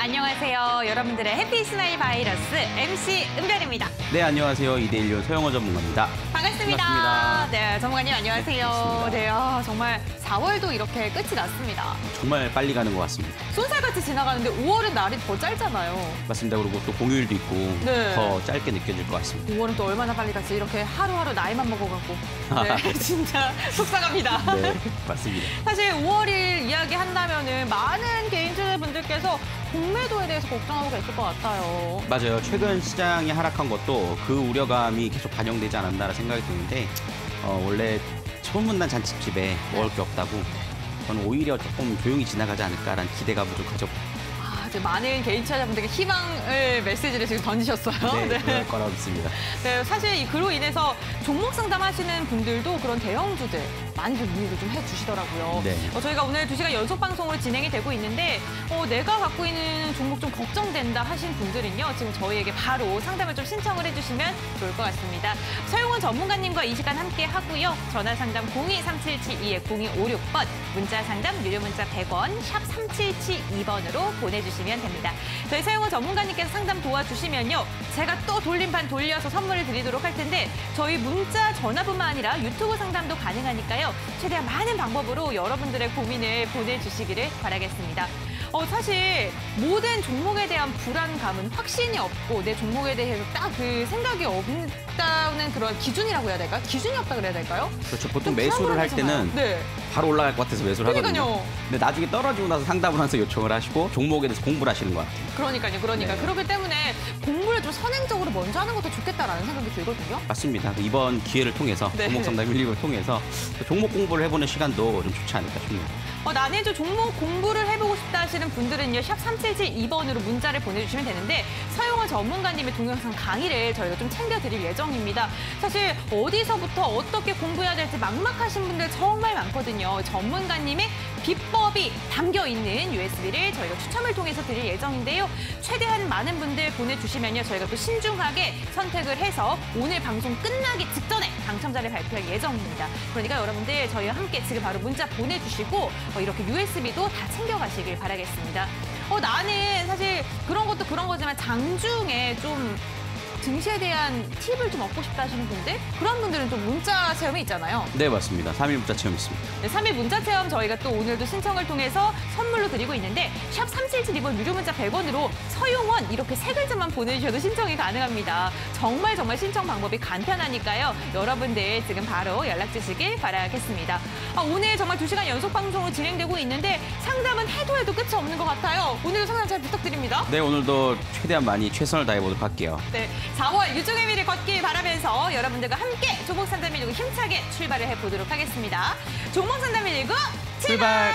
안녕하세요. 여러분들의 해피 스마일 바이러스 MC 은별입니다. 네, 안녕하세요. 2대1료 서영호 전문가입니다. 반갑습니다. 반갑습니다. 네, 전문가님 안녕하세요. 네, 정말 4월도 이렇게 끝이 났습니다. 정말 빨리 가는 것 같습니다. 쏜살같이 지나가는데 5월은 날이 더 짧잖아요. 맞습니다. 그리고 또 공휴일도 있고 네. 더 짧게 느껴질 것 같습니다. 5월은 또 얼마나 빨리 갔지. 이렇게 하루하루 나이만 먹어가고. 네, 진짜 속상합니다. 네, 맞습니다. 사실 5월일 이야기한다면은 많은 개인 투자분들께서 공매도에 대해서 걱정하고 계실 것 같아요. 맞아요. 최근 시장이 하락한 것도 그 우려감이 계속 반영되지 않았나라는 생각이 드는데 원래 소문난 잔치집에 먹을 게 없다고 저는 오히려 조금 조용히 지나가지 않을까라는 기대감을 좀 가져봅니다. 이제 많은 개인 투자자분들께 희망을 메시지를 지금 던지셨어요. 네, 그럴 거라고 믿습니다. 네, 사실 그로 인해서 종목 상담하시는 분들도 그런 대형주들 많이 좀 문의를 좀 해주시더라고요. 네. 저희가 오늘 2시간 연속 방송으로 진행이 되고 있는데 내가 갖고 있는 종목 좀 걱정된다 하신 분들은요. 지금 저희에게 바로 상담을 좀 신청을 해주시면 좋을 것 같습니다. 서영원 전문가님과 이 시간 함께 하고요. 전화 상담 023772-0256번, 문자 상담 유료 문자 100원, 샵 3772번으로 보내주시면 됩니다. 저희 서영원 전문가님께서 상담 도와주시면요. 제가 또 돌림판 돌려서 선물을 드리도록 할 텐데 저희 문자, 전화뿐만 아니라 유튜브 상담도 가능하니까요. 최대한 많은 방법으로 여러분들의 고민을 보내주시기를 바라겠습니다. 사실 모든 종목에 대한 불안감은 확신이 없고 내 종목에 대해서 딱 그 생각이 없다는 그런 기준이라고 해야 될까요? 기준이 없다 그래야 될까요? 그렇죠. 보통 매수를 할 때는 바로 올라갈 것 같아서 매수를 하거든요. 근데 나중에 떨어지고 나서 상담을 하면서 요청을 하시고 종목에 대해서 공부를 하시는 것 같아요. 그러니까. 네. 그렇기 때문에 공부를 좀 선행적으로 먼저 하는 것도 좋겠다라는 생각이 들거든요. 맞습니다. 이번 기회를 통해서 종목 상담 119를 통해서 종목 공부를 해보는 시간도 좀 좋지 않을까 싶네요. 나는 종목 공부를 해보고 싶다 하시는 분들은요. 샵 3772번으로 문자를 보내주시면 되는데 서영원 전문가님의 동영상 강의를 저희가 좀 챙겨드릴 예정입니다. 사실 어디서부터 어떻게 공부해야 될지 막막하신 분들 정말 많거든요. 전문가님의 비법이 담겨있는 USB를 저희가 추첨을 통해서 드릴 예정인데요. 최대한 많은 분들 보내주시면요. 저희가 또 신중하게 선택을 해서 오늘 방송 끝나기 직전에 당첨자를 발표할 예정입니다. 그러니까 여러분들 저희와 함께 지금 바로 문자 보내주시고 이렇게 USB도 다 챙겨가시길 바라겠습니다. 나는 사실 그런 것도 그런 거지만 장중에 좀 증시에 대한 팁을 좀 얻고 싶다 하시는 분들, 그런 분들은 좀 문자 체험이 있잖아요. 네, 맞습니다. 3일 문자 체험 있습니다. 네, 3일 문자 체험 저희가 또 오늘도 신청을 통해서 선물로 드리고 있는데 샵 3772번 유료 문자 100원으로 서용원 이렇게 3글자만 보내주셔도 신청이 가능합니다. 정말 신청 방법이 간편하니까요. 여러분들 지금 바로 연락 주시길 바라겠습니다. 오늘 정말 2시간 연속 방송으로 진행되고 있는데 상담은 해도 끝이 없는 것 같아요. 오늘도 상담 잘 부탁드립니다. 네, 오늘도 최대한 많이 최선을 다해보도록 할게요. 네, 4월 유종의 미를 걷길 바라면서 여러분들과 함께 종목 상담 119 힘차게 출발을 해보도록 하겠습니다. 종목 상담 119 출발!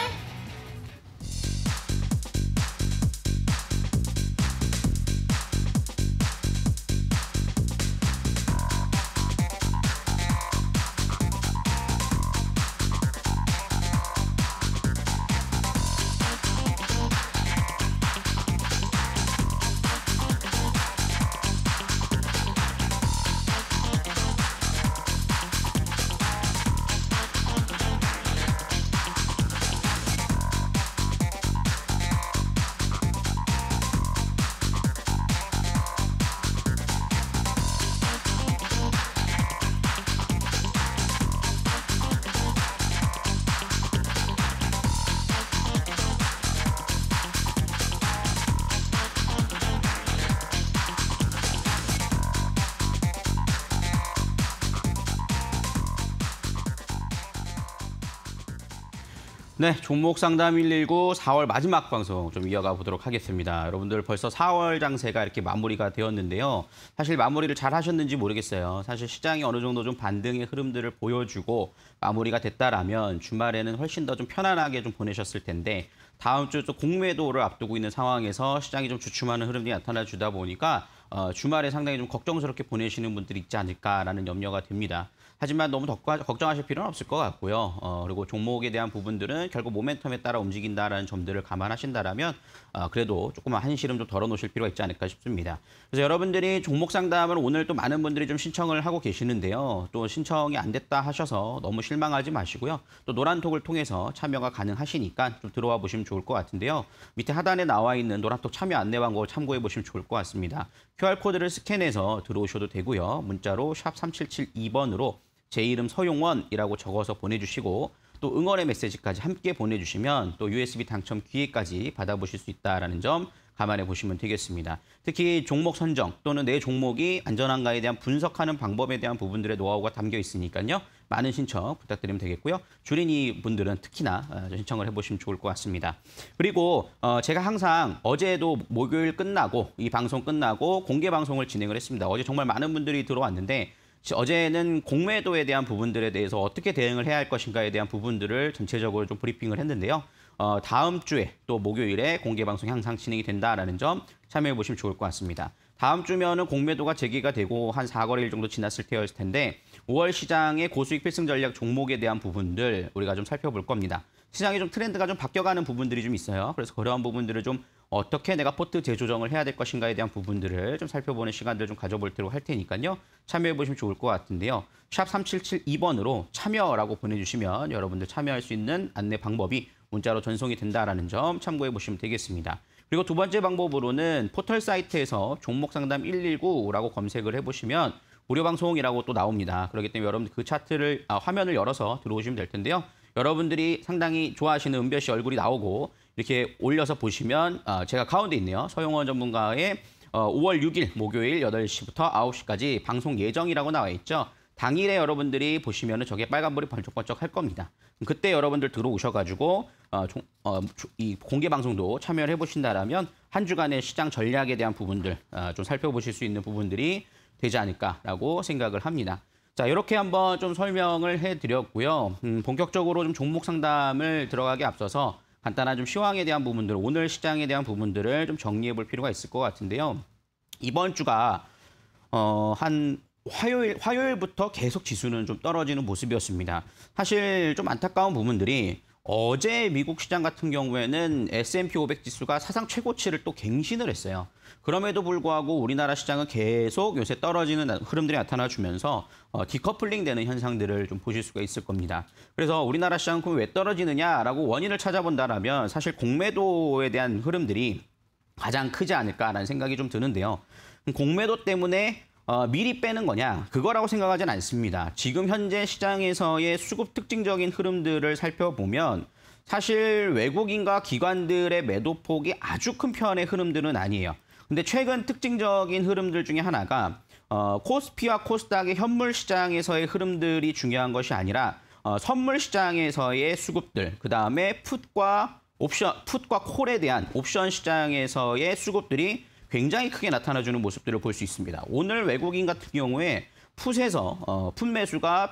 네, 종목 상담 119 4월 마지막 방송 좀 이어가 보도록 하겠습니다. 여러분들 벌써 4월 장세가 이렇게 마무리가 되었는데요. 사실 마무리를 잘 하셨는지 모르겠어요. 사실 시장이 어느 정도 좀 반등의 흐름들을 보여주고 마무리가 됐다라면 주말에는 훨씬 더 좀 편안하게 좀 보내셨을 텐데 다음 주 또 공매도를 앞두고 있는 상황에서 시장이 좀 주춤하는 흐름이 나타나 주다 보니까 주말에 상당히 좀 걱정스럽게 보내시는 분들이 있지 않을까라는 염려가 됩니다. 하지만 너무 걱정하실 필요는 없을 것 같고요. 그리고 종목에 대한 부분들은 결국 모멘텀에 따라 움직인다라는 점들을 감안하신다라면 그래도 조금만 한시름 좀 덜어놓으실 필요가 있지 않을까 싶습니다. 그래서 여러분들이 종목 상담을 오늘 또 많은 분들이 좀 신청을 하고 계시는데요. 또 신청이 안 됐다 하셔서 너무 실망하지 마시고요. 또 노란톡을 통해서 참여가 가능하시니까 좀 들어와 보시면 좋을 것 같은데요. 밑에 하단에 나와 있는 노란톡 참여 안내 방법을 참고해 보시면 좋을 것 같습니다. QR코드를 스캔해서 들어오셔도 되고요. 문자로 샵 3772번으로 제 이름 서용원이라고 적어서 보내주시고 또 응원의 메시지까지 함께 보내주시면 또 USB 당첨 기회까지 받아보실 수 있다는 점 감안해 보시면 되겠습니다. 특히 종목 선정 또는 내 종목이 안전한가에 대한 분석하는 방법에 대한 부분들의 노하우가 담겨 있으니까요. 많은 신청 부탁드리면 되겠고요. 주린이 분들은 특히나 신청을 해보시면 좋을 것 같습니다. 그리고 제가 항상 어제도 목요일 끝나고 이 방송 끝나고 공개 방송을 진행을 했습니다. 어제 정말 많은 분들이 들어왔는데 어제는 공매도에 대한 부분들에 대해서 어떻게 대응을 해야 할 것인가에 대한 부분들을 전체적으로 좀 브리핑을 했는데요. 다음 주에 또 목요일에 공개 방송이 항상 진행이 된다라는 점 참여해 보시면 좋을 것 같습니다. 다음 주면은 공매도가 재개가 되고 한 4거래일 정도 지났을 때였을 텐데 5월 시장의 고수익 필승 전략 종목에 대한 부분들 우리가 좀 살펴볼 겁니다. 시장이 좀 트렌드가 좀 바뀌어가는 부분들이 좀 있어요. 그래서 그러한 부분들을 좀 어떻게 내가 포트 재조정을 해야 될 것인가에 대한 부분들을 좀 살펴보는 시간들을 좀 가져보도록 할 테니까요. 참여해 보시면 좋을 것 같은데요. 샵 3772번으로 참여라고 보내주시면 여러분들 참여할 수 있는 안내 방법이 문자로 전송이 된다라는 점 참고해 보시면 되겠습니다. 그리고 두 번째 방법으로는 포털 사이트에서 종목 상담 119라고 검색을 해보시면 무료 방송이라고 또 나옵니다. 그렇기 때문에 여러분들 그 차트를 화면을 열어서 들어오시면 될 텐데요. 여러분들이 상당히 좋아하시는 은별 씨 얼굴이 나오고 이렇게 올려서 보시면 제가 가운데 있네요. 서용원 전문가의 5월 6일 목요일 8시부터 9시까지 방송 예정이라고 나와 있죠. 당일에 여러분들이 보시면 저게 빨간불이 번쩍번쩍 할 겁니다. 그때 여러분들 들어오셔가지고 이 공개 방송도 참여를 해보신다라면 한 주간의 시장 전략에 대한 부분들 좀 살펴보실 수 있는 부분들이 되지 않을까라고 생각을 합니다. 자, 이렇게 한번 좀 설명을 해드렸고요. 본격적으로 좀 종목 상담을 들어가기 앞서서 간단한 좀 시황에 대한 부분들, 오늘 시장에 대한 부분들을 좀 정리해 볼 필요가 있을 것 같은데요. 이번 주가 한 화요일부터 계속 지수는 좀 떨어지는 모습이었습니다. 사실 좀 안타까운 부분들이 어제 미국 시장 같은 경우에는 S&P 500 지수가 사상 최고치를 또 갱신을 했어요. 그럼에도 불구하고 우리나라 시장은 계속 요새 떨어지는 흐름들이 나타나주면서 디커플링 되는 현상들을 좀 보실 수가 있을 겁니다. 그래서 우리나라 시장은 그럼 왜 떨어지느냐라고 원인을 찾아본다라면 사실 공매도에 대한 흐름들이 가장 크지 않을까라는 생각이 좀 드는데요. 공매도 때문에 미리 빼는 거냐? 그거라고 생각하진 않습니다. 지금 현재 시장에서의 수급 특징적인 흐름들을 살펴보면 사실 외국인과 기관들의 매도폭이 아주 큰 편의 흐름들은 아니에요. 근데 최근 특징적인 흐름들 중에 하나가 코스피와 코스닥의 현물 시장에서의 흐름들이 중요한 것이 아니라 선물 시장에서의 수급들, 그다음에 풋과 콜에 대한 옵션 시장에서의 수급들이 굉장히 크게 나타나주는 모습들을 볼 수 있습니다. 오늘 외국인 같은 경우에 풋에서 풋 매수가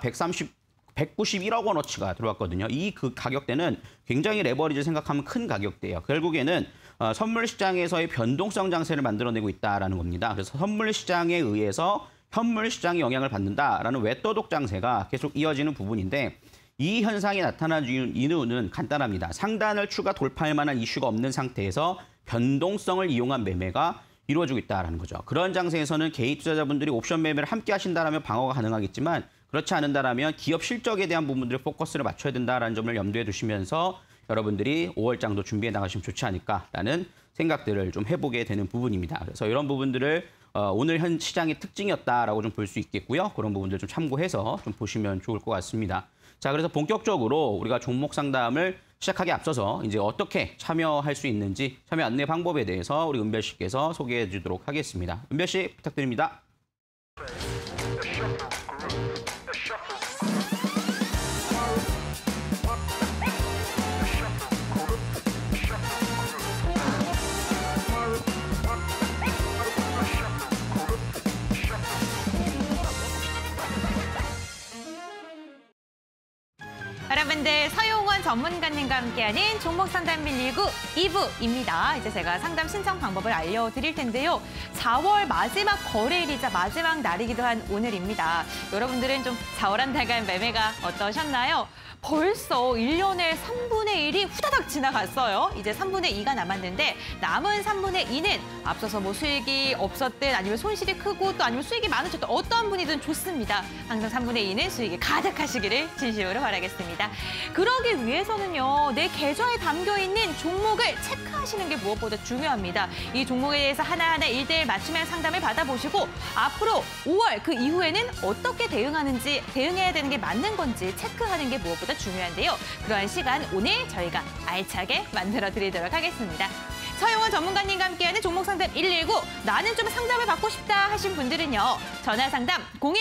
191억 원어치가 들어왔거든요. 이 그 가격대는 굉장히 레버리지 생각하면 큰 가격대예요. 결국에는 선물 시장에서의 변동성 장세를 만들어내고 있다라는 겁니다. 그래서 선물 시장에 의해서 현물 시장이 영향을 받는다라는 외떠독 장세가 계속 이어지는 부분인데 이 현상이 나타나는 이유는 간단합니다. 상단을 추가 돌파할 만한 이슈가 없는 상태에서 변동성을 이용한 매매가 이루어지고 있다는 거죠. 그런 장세에서는 개인 투자자분들이 옵션 매매를 함께 하신다면 방어가 가능하겠지만 그렇지 않는다면 기업 실적에 대한 부분들에 포커스를 맞춰야 된다는 점을 염두에 두시면서 여러분들이 5월장도 준비해 나가시면 좋지 않을까라는 생각들을 좀 해보게 되는 부분입니다. 그래서 이런 부분들을 오늘 현 시장의 특징이었다라고 좀 볼 수 있겠고요. 그런 부분들 좀 참고해서 좀 보시면 좋을 것 같습니다. 자, 그래서 본격적으로 우리가 종목 상담을 시작하기 앞서서 이제 어떻게 참여할 수 있는지 참여 안내 방법에 대해서 우리 은별 씨께서 소개해 주도록 하겠습니다. 은별 씨 부탁드립니다. 여러분들 서용원 전문가님과 함께하는 종목 상담 119 2부입니다. 이제 제가 상담 신청 방법을 알려드릴 텐데요. 4월 마지막 거래일이자 마지막 날이기도 한 오늘입니다. 여러분들은 좀 4월 한 달간 매매가 어떠셨나요? 벌써 1년의 3분의 1이 후다닥 지나갔어요. 이제 3분의 2가 남았는데 남은 3분의 2는 앞서서 뭐 수익이 없었든 아니면 손실이 크고 또 아니면 수익이 많으셨던 어떠한 분이든 좋습니다. 항상 3분의 2는 수익이 가득하시기를 진심으로 바라겠습니다. 그러기 위해서는요. 내 계좌에 담겨있는 종목을 체크하시는 게 무엇보다 중요합니다. 이 종목에 대해서 하나하나 1대1 맞춤형 상담을 받아보시고 앞으로 5월 그 이후에는 어떻게 대응해야 되는 게 맞는 건지 체크하는 게 무엇보다 중요한데요. 그러한 시간 오늘 저희가 알차게 만들어 드리도록 하겠습니다. 서용원 전문가님과 함께하는 종목 상담 119 나는 좀 상담을 받고 싶다 하신 분들은요. 전화 상담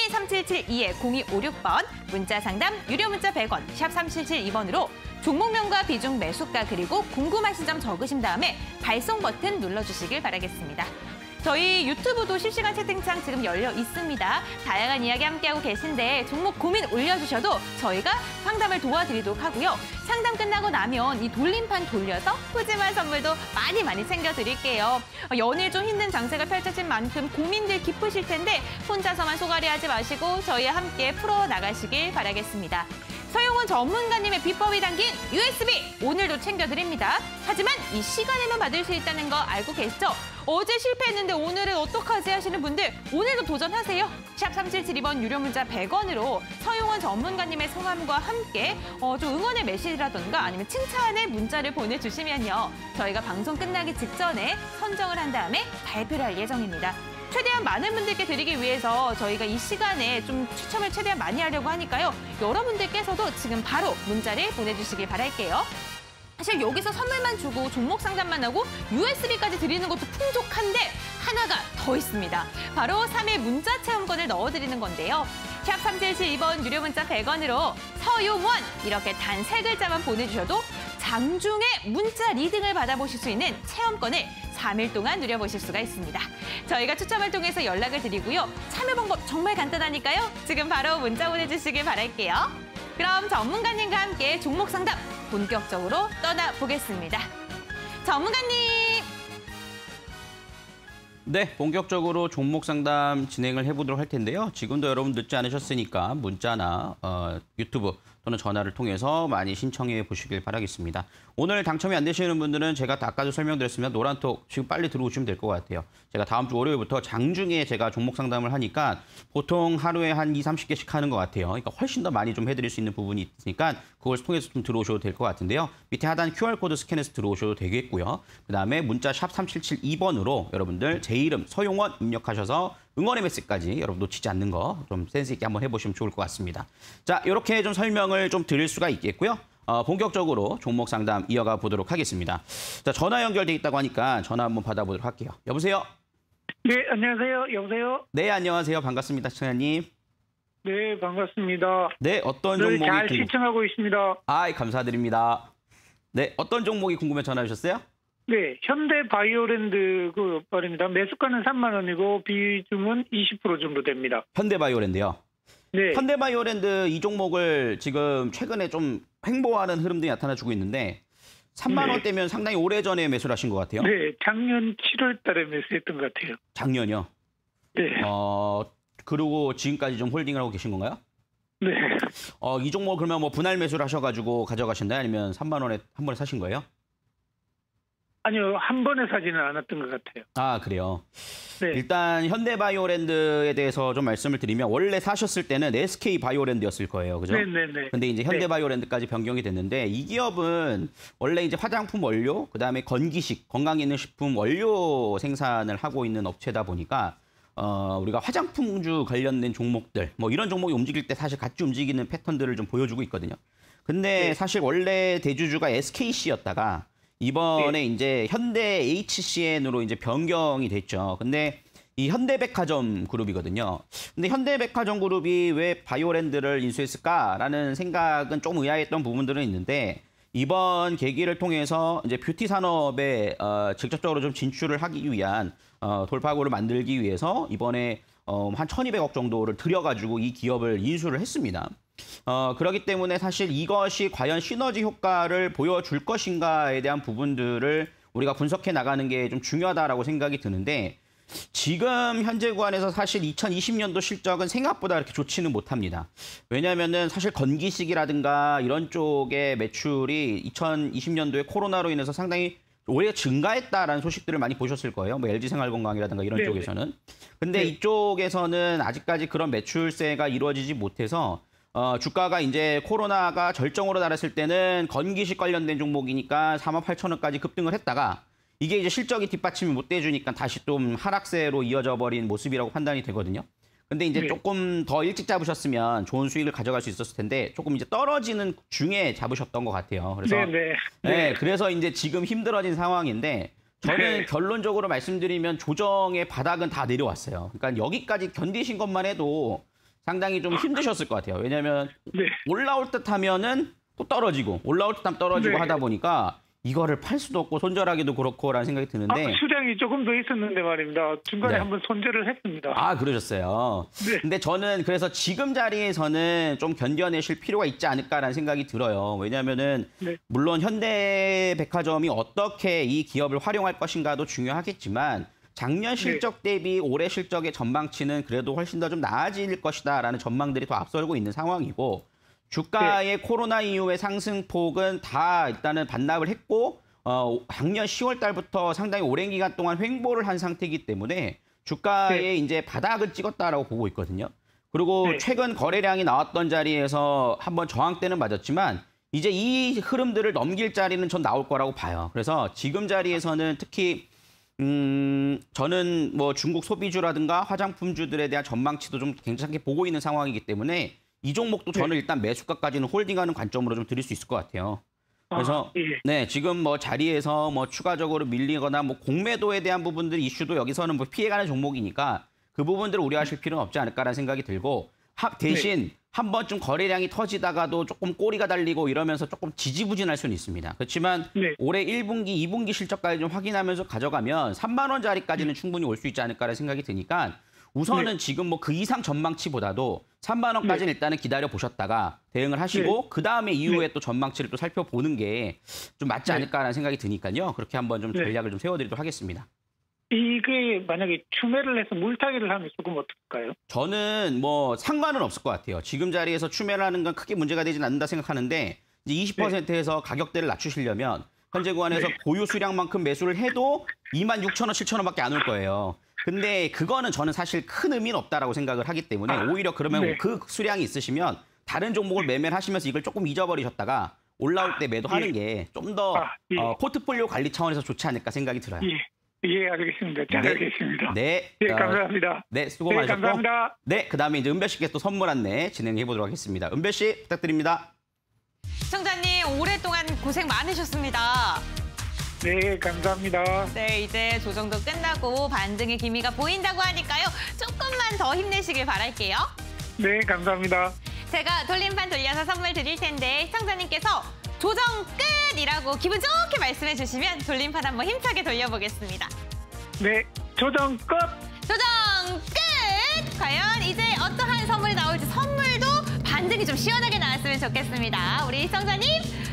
023772-0256번 문자 상담 유료 문자 100원 샵 3772번으로 종목명과 비중 매수가 그리고 궁금하신 점 적으신 다음에 발송 버튼 눌러주시길 바라겠습니다. 저희 유튜브도 실시간 채팅창 지금 열려 있습니다. 다양한 이야기 함께하고 계신데 종목 고민 올려주셔도 저희가 상담을 도와드리도록 하고요. 상담 끝나고 나면 이 돌림판 돌려서 푸짐한 선물도 많이 챙겨드릴게요. 연일 좀 힘든 장세가 펼쳐진 만큼 고민들 깊으실 텐데 혼자서만 소갈이하지 마시고 저희와 함께 풀어나가시길 바라겠습니다. 서용원 전문가님의 비법이 담긴 USB 오늘도 챙겨드립니다. 하지만 이 시간에만 받을 수 있다는 거 알고 계시죠? 어제 실패했는데 오늘은 어떡하지 하시는 분들 오늘도 도전하세요. 샵 3772번 유료 문자 100원으로 서용원 전문가님의 성함과 함께 좀 응원의 메시지라던가 아니면 칭찬의 문자를 보내주시면요. 저희가 방송 끝나기 직전에 선정을 한 다음에 발표를 할 예정입니다. 최대한 많은 분들께 드리기 위해서 저희가 이 시간에 좀 추첨을 최대한 많이 하려고 하니까요. 여러분들께서도 지금 바로 문자를 보내주시길 바랄게요. 사실 여기서 선물만 주고 종목 상담만 하고 USB까지 드리는 것도 풍족한데 하나가 더 있습니다. 바로 3회 문자 체험권을 넣어드리는 건데요. 샵 3772번 유료 문자 100원으로 서용원 이렇게 단 3글자만 보내주셔도 장중에 문자 리딩을 받아보실 수 있는 체험권을 3일 동안 누려보실 수가 있습니다. 저희가 추첨을 통해서 연락을 드리고요. 참여 방법 정말 간단하니까요. 지금 바로 문자 보내주시길 바랄게요. 그럼 전문가님과 함께 종목 상담 본격적으로 떠나보겠습니다. 전문가님! 네, 본격적으로 종목 상담 진행을 해보도록 할 텐데요. 지금도 여러분 늦지 않으셨으니까 문자나 유튜브 또는 전화를 통해서 많이 신청해 보시길 바라겠습니다. 오늘 당첨이 안 되시는 분들은 제가 아까도 설명드렸습니다. 노란톡 지금 빨리 들어오시면 될 것 같아요. 제가 다음 주 월요일부터 장중에 제가 종목 상담을 하니까 보통 하루에 한 20, 30개씩 하는 것 같아요. 그러니까 훨씬 더 많이 좀 해드릴 수 있는 부분이 있으니까 그걸 통해서 좀 들어오셔도 될 것 같은데요. 밑에 하단 QR코드 스캔해서 들어오셔도 되겠고요. 그다음에 문자 샵 3772번으로 여러분들 제 이름 서용원 입력하셔서 응원의 메시지까지 여러분 놓치지 않는 거 좀 센스 있게 한번 해보시면 좋을 것 같습니다. 자, 이렇게 좀 설명을 좀 드릴 수가 있겠고요. 본격적으로 종목 상담 이어가 보도록 하겠습니다. 자, 전화 연결돼 있다고 하니까 전화 한번 받아보도록 할게요. 여보세요? 네, 안녕하세요. 여보세요? 네, 안녕하세요. 반갑습니다, 시청자님. 네, 반갑습니다. 네, 어떤 늘 종목이 잘 시청하고 있습니다. 감사드립니다. 네, 어떤 종목이 궁금해 전화 주셨어요? 네, 현대바이오랜드 그 말입니다. 매수가는 3만 원이고 비중은 20% 정도 됩니다. 현대바이오랜드요. 네. 현대바이오랜드 이 종목을 지금 최근에 좀 횡보하는 흐름들이 나타나주고 있는데 3만 원대면 상당히 오래전에 매수를 하신 것 같아요. 네, 작년 7월 달에 매수했던 것 같아요. 작년이요? 네. 그리고 지금까지 좀 홀딩을 하고 계신 건가요? 네. 이 종목 그러면 뭐 분할 매수를 하셔가지고 가져가신다요? 아니면 3만 원에 한 번에 사신 거예요? 아니요, 한 번에 사지는 않았던 것 같아요. 아, 그래요? 네. 일단 현대바이오랜드에 대해서 좀 말씀을 드리면 원래 사셨을 때는 SK바이오랜드였을 거예요. 그죠? 네네네. 근데 이제 현대바이오랜드까지 변경이 됐는데 이 기업은 원래 이제 화장품 원료, 그다음에 건기식, 건강기능식품 원료 생산을 하고 있는 업체다 보니까 우리가 화장품주 관련된 종목들, 뭐 이런 종목이 움직일 때 사실 같이 움직이는 패턴들을 좀 보여주고 있거든요. 근데 사실 원래 대주주가 SKC였다가 이번에 이제 현대 HCN으로 이제 변경이 됐죠. 근데 이 현대백화점 그룹이거든요. 근데 현대백화점 그룹이 왜 바이오랜드를 인수했을까라는 생각은 좀 의아했던 부분들은 있는데 이번 계기를 통해서 이제 뷰티 산업에 직접적으로 좀 진출을 하기 위한 돌파구를 만들기 위해서 이번에 한 1,200억 정도를 들여가지고 이 기업을 인수를 했습니다. 그렇기 때문에 사실 이것이 과연 시너지 효과를 보여줄 것인가에 대한 부분들을 우리가 분석해 나가는 게 좀 중요하다라고 생각이 드는데 지금 현재 구간에서 사실 2020년도 실적은 생각보다 그렇게 좋지는 못합니다. 왜냐하면은 사실 건기식이라든가 이런 쪽의 매출이 2020년도에 코로나로 인해서 상당히 오히려 증가했다라는 소식들을 많이 보셨을 거예요. 뭐 LG생활건강이라든가 이런 네, 쪽에서는. 근데 네. 이쪽에서는 아직까지 그런 매출세가 이루어지지 못해서 주가가 이제 코로나가 절정으로 달했을 때는 건기식 관련된 종목이니까 48,000원까지 급등을 했다가 이게 이제 실적이 뒷받침이 못 돼주니까 다시 좀 하락세로 이어져 버린 모습이라고 판단이 되거든요. 근데 이제 네. 조금 더 일찍 잡으셨으면 좋은 수익을 가져갈 수 있었을 텐데 조금 이제 떨어지는 중에 잡으셨던 것 같아요. 그래서 네, 그래서 이제 지금 힘들어진 상황인데 저는 네. 결론적으로 말씀드리면 조정의 바닥은 다 내려왔어요. 그러니까 여기까지 견디신 것만 해도 상당히 좀 힘드셨을 것 같아요. 왜냐하면 네. 올라올 듯 하면은 또 떨어지고 올라올 듯 하면 떨어지고 네. 하다 보니까 이거를 팔 수도 없고 손절하기도 그렇고라는 생각이 드는데 수량이 조금 더 있었는데 말입니다. 중간에 네. 한번 손절을 했습니다. 아, 그러셨어요. 네. 근데 저는 그래서 지금 자리에서는 좀 견뎌내실 필요가 있지 않을까라는 생각이 들어요. 왜냐하면은 네. 물론 현대백화점이 어떻게 이 기업을 활용할 것인가도 중요하겠지만 작년 실적 대비 올해 실적의 전망치는 그래도 훨씬 더 좀 나아질 것이다라는 전망들이 더 앞서고 있는 상황이고 주가의 코로나 이후의 상승폭은 다 일단은 반납을 했고 작년 10월 달부터 상당히 오랜 기간 동안 횡보를 한 상태이기 때문에 주가의 이제 바닥을 찍었다라고 보고 있거든요. 그리고 네. 최근 거래량이 나왔던 자리에서 한번 저항대는 맞았지만 이제 이 흐름들을 넘길 자리는 전 나올 거라고 봐요. 그래서 지금 자리에서는 특히 저는 뭐 중국 소비주라든가 화장품주들에 대한 전망치도 좀 괜찮게 보고 있는 상황이기 때문에 이 종목도 저는 일단 매수가까지는 홀딩하는 관점으로 좀 드릴 수 있을 것 같아요. 그래서 네, 지금 뭐 자리에서 뭐 추가적으로 밀리거나 뭐 공매도에 대한 부분들 이슈도 여기서는 뭐 피해가는 종목이니까 그 부분들을 우려하실 필요는 없지 않을까라는 생각이 들고 대신 한 번쯤 거래량이 터지다가도 조금 꼬리가 달리고 이러면서 조금 지지부진할 수는 있습니다. 그렇지만 올해 1분기, 2분기 실적까지 좀 확인하면서 가져가면 3만 원짜리까지는 충분히 올 수 있지 않을까라는 생각이 드니까 우선은 지금 뭐 그 이상 전망치보다도 3만 원까지는 일단은 기다려 보셨다가 대응을 하시고 그 다음에 이후에 또 전망치를 또 살펴보는 게 좀 맞지 않을까라는 생각이 드니까요. 그렇게 한번 좀 전략을 좀 세워드리도록 하겠습니다. 이게 만약에 추매를 해서 물타기를 하면 조금 어떨까요? 저는 뭐 상관은 없을 것 같아요. 지금 자리에서 추매를 하는 건 크게 문제가 되지는 않는다 생각하는데 이제 20%에서 가격대를 낮추시려면 현재 구간에서 보유 수량만큼 매수를 해도 26,000원, 7,000원밖에 안 올 거예요. 근데 그거는 저는 사실 큰 의미는 없다라고 생각을 하기 때문에 오히려 그러면 그 수량이 있으시면 다른 종목을 매매를 하시면서 이걸 조금 잊어버리셨다가 올라올 때 매도하는 게 좀 더 포트폴리오 관리 차원에서 좋지 않을까 생각이 들어요. 예, 알겠습니다. 잘 알겠습니다. 네. 감사합니다. 네, 수고 많으셨고. 감사합니다. 네, 그다음에 이제 은별 씨께 또 선물 안내 진행해 보도록 하겠습니다. 은별 씨 부탁드립니다. 시청자님 오랫동안 고생 많으셨습니다. 네, 감사합니다. 네, 이제 조정도 끝나고 반등의 기미가 보인다고 하니까요. 조금만 더 힘내시길 바랄게요. 네, 감사합니다. 제가 돌림판 돌려서 선물 드릴 텐데 시청자님께서 조정 끝이라고 기분 좋게 말씀해 주시면 돌림판 한번 힘차게 돌려보겠습니다. 네, 조정 끝! 조정 끝! 과연 이제 어떠한 선물이 나올지 선물도 반등이 좀 시원하게 나왔으면 좋겠습니다. 우리 시청자님,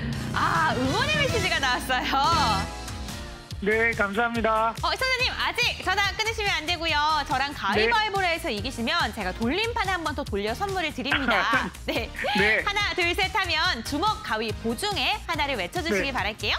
응원의 메시지가 나왔어요. 네, 감사합니다. 시청자님 아직 전화 끊으시면 안 되고요. 저랑 가위바위보를 해서 이기시면 제가 돌림판 한 번 더 돌려 선물을 드립니다. 네. 하나, 둘, 셋 하면 주먹, 가위, 보중에 하나를 외쳐주시기 바랄게요.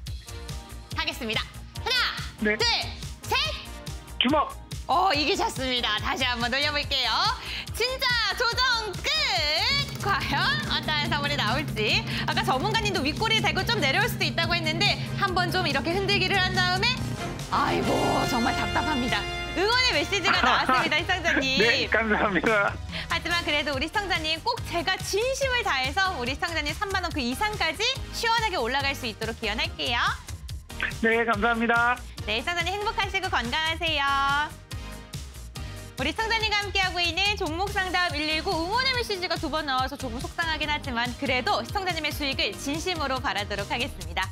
하겠습니다. 하나, 둘, 셋! 주먹! 이기셨습니다. 다시 한번 돌려볼게요. 진짜 조정 끝! 과연 어떠한 선물이 나올지. 아까 전문가님도 윗꼬리 대고 좀 내려올 수도 있다고 했는데 한번 좀 이렇게 흔들기를 한 다음에 아이고 정말 답답합니다. 응원의 메시지가 나왔습니다, 시청자님. 네, 감사합니다. 하지만 그래도 우리 시청자님 꼭 제가 진심을 다해서 우리 시청자님 3만 원 그 이상까지 시원하게 올라갈 수 있도록 기원할게요. 네, 감사합니다. 네, 시청자님 행복하시고 건강하세요. 우리 시청자님과 함께하고 있는 종목상담 119 응원의 메시지가 2번 나와서 조금 속상하긴 하지만 그래도 시청자님의 수익을 진심으로 바라도록 하겠습니다.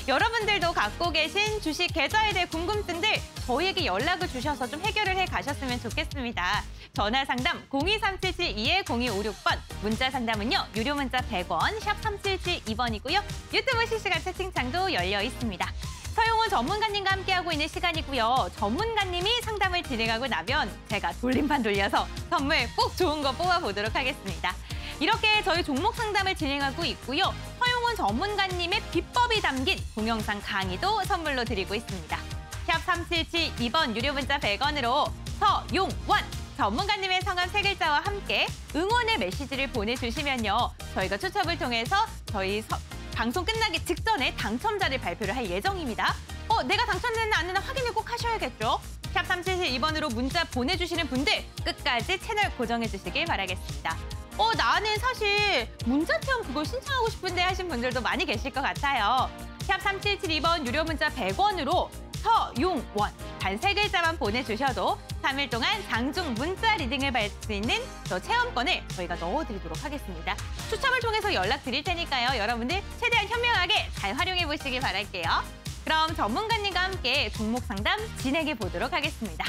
여러분들도 갖고 계신 주식 계좌에 대해 궁금증들 저희에게 연락을 주셔서 좀 해결을 해 가셨으면 좋겠습니다. 전화 상담 02377-210-5256번, 문자 상담은요. 유료 문자 100원, 샵 3772번이고요. 유튜브 실시간 채팅창도 열려 있습니다. 서용훈 전문가님과 함께하고 있는 시간이고요. 전문가님이 상담을 진행하고 나면 제가 돌림판 돌려서 선물 꼭 좋은 거 뽑아보도록 하겠습니다. 이렇게 저희 종목 상담을 진행하고 있고요. 서용훈 전문가님의 비법이 담긴 동영상 강의도 선물로 드리고 있습니다. 샵 3772번 유료 문자 100원으로 서용원 전문가님의 성함 3글자와 함께 응원의 메시지를 보내주시면요. 저희가 추첨을 통해서 저희 방송 끝나기 직전에 당첨자를 발표를 할 예정입니다. 내가 당첨됐나 안 됐나 확인을 꼭 하셔야겠죠. 샵 3772번으로 문자 보내주시는 분들 끝까지 채널 고정해 주시길 바라겠습니다. 나는 사실 문자 체험 그걸 신청하고 싶은데 하신 분들도 많이 계실 것 같아요. 샵 3772번 유료 문자 100원으로 서용원 단 3글자만 보내주셔도 3일 동안 장중 문자 리딩을 받을 수 있는 저 체험권을 저희가 넣어드리도록 하겠습니다. 추첨을 통해서 연락드릴 테니까요. 여러분들 최대한 현명하게 잘 활용해 보시길 바랄게요. 그럼 전문가님과 함께 종목 상담 진행해 보도록 하겠습니다.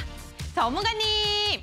전문가님!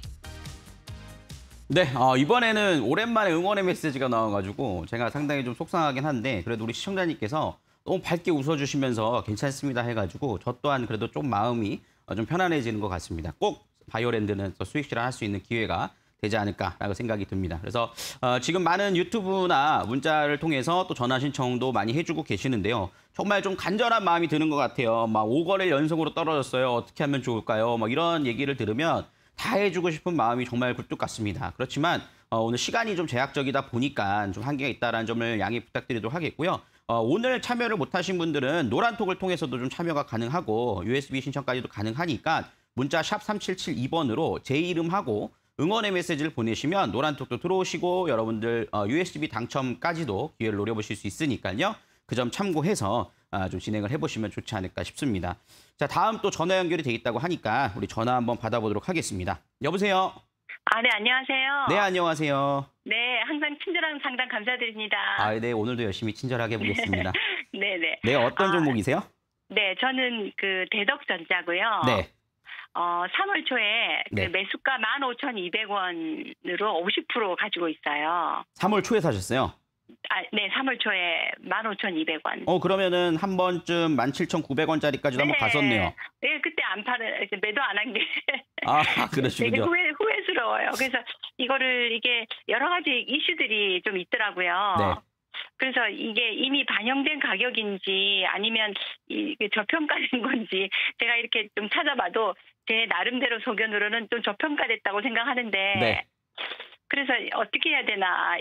네, 이번에는 오랜만에 응원의 메시지가 나와가지고 제가 상당히 좀 속상하긴 한데 그래도 우리 시청자님께서 너무 밝게 웃어주시면서 괜찮습니다 해가지고 저 또한 그래도 좀 마음이 좀 편안해지는 것 같습니다. 꼭 바이오랜드는 또 수익 실현할 수 있는 기회가 되지 않을까라고 생각이 듭니다. 그래서 지금 많은 유튜브나 문자를 통해서 또 전화 신청도 많이 해주고 계시는데요. 정말 좀 간절한 마음이 드는 것 같아요. 막 5거래일 연속으로 떨어졌어요. 어떻게 하면 좋을까요? 막 이런 얘기를 들으면 다 해주고 싶은 마음이 정말 굴뚝 같습니다. 그렇지만 오늘 시간이 좀 제약적이다 보니까 좀 한계가 있다는 점을 양해 부탁드리도록 하겠고요. 오늘 참여를 못하신 분들은 노란톡을 통해서도 좀 참여가 가능하고 USB 신청까지도 가능하니까 문자 샵 3772번으로 제 이름하고 응원의 메시지를 보내시면 노란톡도 들어오시고 여러분들 USB 당첨까지도 기회를 노려보실 수 있으니까요. 그 점 참고해서 좀 진행을 해보시면 좋지 않을까 싶습니다. 자, 다음 또 전화 연결이 돼 있다고 하니까 우리 전화 한번 받아보도록 하겠습니다. 여보세요? 네, 안녕하세요. 네, 안녕하세요. 네, 항상 친절한 상담 감사드립니다. 네, 오늘도 열심히 친절하게 해보겠습니다. 네네. 네, 어떤 종목이세요? 네, 저는 대덕전자고요. 네. 3월 초에 네. 매수가 15,200원으로 50% 가지고 있어요. 3월 초에 사셨어요? 네, 3월 초에 15,200원. 그러면은 한 번쯤 17,900원짜리까지도 한번 갔었네요. 네, 그때 매도 안 한 게. 그러시군요. 되게 후회스러워요. 그래서 이게 여러 가지 이슈들이 좀 있더라고요. 네. 그래서 이게 이미 반영된 가격인지 아니면 이게 저평가된 건지 제가 이렇게 좀 찾아봐도 제 나름대로 소견으로는 좀 저평가됐다고 생각하는데 네. 그래서 어떻게 해야 되나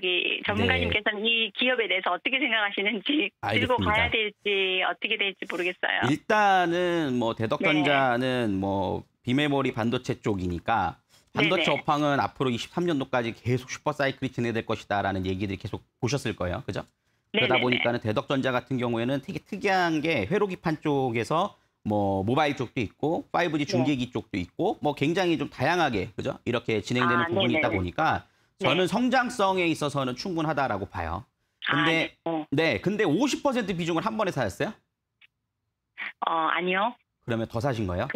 전문가님께서는 이 기업에 대해서 어떻게 생각하시는지 알겠습니다. 들고 가야 될지 어떻게 될지 모르겠어요. 일단은 대덕전자는 비메모리 반도체 쪽이니까 반도체 네네. 업황은 앞으로 23년도까지 계속 슈퍼사이클이 진행될 것이다라는 얘기들이 계속 보셨을 거예요. 그죠? 그러다 네네네. 보니까는 대덕전자 같은 경우에는 되게 특이한 게 회로기판 쪽에서 모바일 쪽도 있고 5G 중계기 쪽도 있고 굉장히 좀 다양하게 그죠? 이렇게 진행되는 부분이 있다 보니까 저는 성장성에 있어서는 충분하다라고 봐요. 근데 근데 50% 비중을 한 번에 사셨어요? 아니요. 그러면 더 사신 거예요?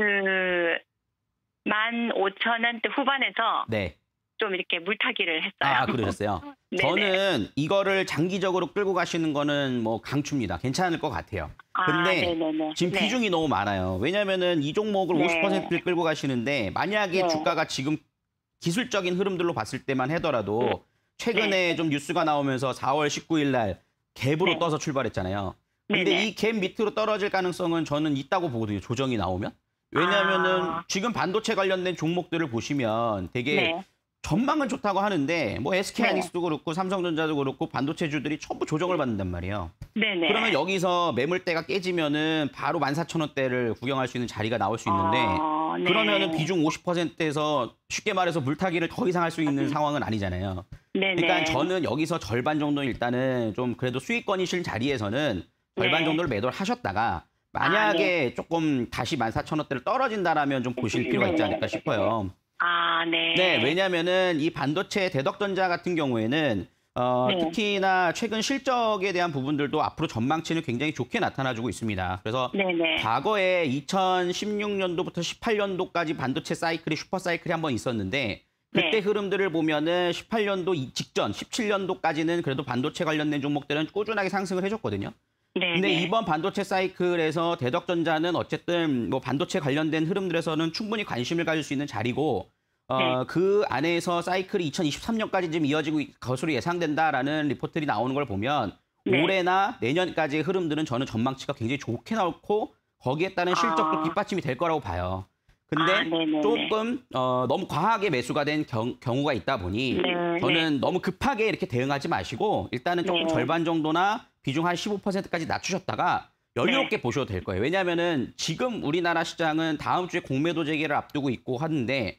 15,000원대 후반에서 네. 좀 이렇게 물타기를 했어요. 그러셨어요? 네네. 저는 이거를 장기적으로 끌고 가시는 거는 강추입니다. 괜찮을 것 같아요. 근데 네네네. 지금 비중이 너무 많아요. 왜냐면은 이 종목을 네. 50%를 끌고 가시는데 만약에 네. 주가가 지금 기술적인 흐름들로 봤을 때만 하더라도 최근에 좀 뉴스가 나오면서 4월 19일 날 갭으로 떠서 출발했잖아요. 근데 네네. 이 갭 밑으로 떨어질 가능성은 저는 있다고 보거든요. 조정이 나오면. 왜냐면은 지금 반도체 관련된 종목들을 보시면 되게 전망은 좋다고 하는데 SK하이닉스도 그렇고 삼성전자도 그렇고 반도체주들이 전부 조정을 받는단 말이에요. 네네. 그러면 여기서 매물대가 깨지면은 바로 14,000원대를 구경할 수 있는 자리가 나올 수 있는데 네. 그러면은 비중 50%에서 쉽게 말해서 물타기를 더 이상 할 수 있는 상황은 아니잖아요. 네네. 그러니까 저는 여기서 절반 정도 일단은 좀 그래도 수익권이실 자리에서는 절반 정도를 매도를 하셨다가 만약에 조금 다시 14,000원대를 떨어진다라면 좀 보실 필요가 있지 않을까 싶어요. 네. 네, 왜냐면은 이 반도체 대덕전자 같은 경우에는 네. 특히나 최근 실적에 대한 부분들도 앞으로 전망치는 굉장히 좋게 나타나주고 있습니다. 그래서 네네. 과거에 2016년도부터 18년도까지 반도체 사이클이 슈퍼 사이클이 한번 있었는데 그때 네. 흐름들을 보면은 18년도 직전 17년도까지는 그래도 반도체 관련된 종목들은 꾸준하게 상승을 해줬거든요. 네. 근데 네. 이번 반도체 사이클에서 대덕전자는 어쨌든 뭐 반도체 관련된 흐름들에서는 충분히 관심을 가질 수 있는 자리고 네. 그 안에서 사이클이 2023년까지 좀 이어지고 것으로 예상된다라는 리포트들이 나오는 걸 보면 네. 올해나 내년까지의 흐름들은 저는 전망치가 굉장히 좋게 나오고 거기에 따른 실적도 뒷받침이 될 거라고 봐요. 근데 네네네. 조금 너무 과하게 매수가 된 경우가 있다 보니 네. 저는 너무 급하게 이렇게 대응하지 마시고 일단은 조금 네. 절반 정도나 비중 한 15%까지 낮추셨다가 여유롭게 보셔도 될 거예요. 왜냐하면은 지금 우리나라 시장은 다음 주에 공매도 재개를 앞두고 있고 하는데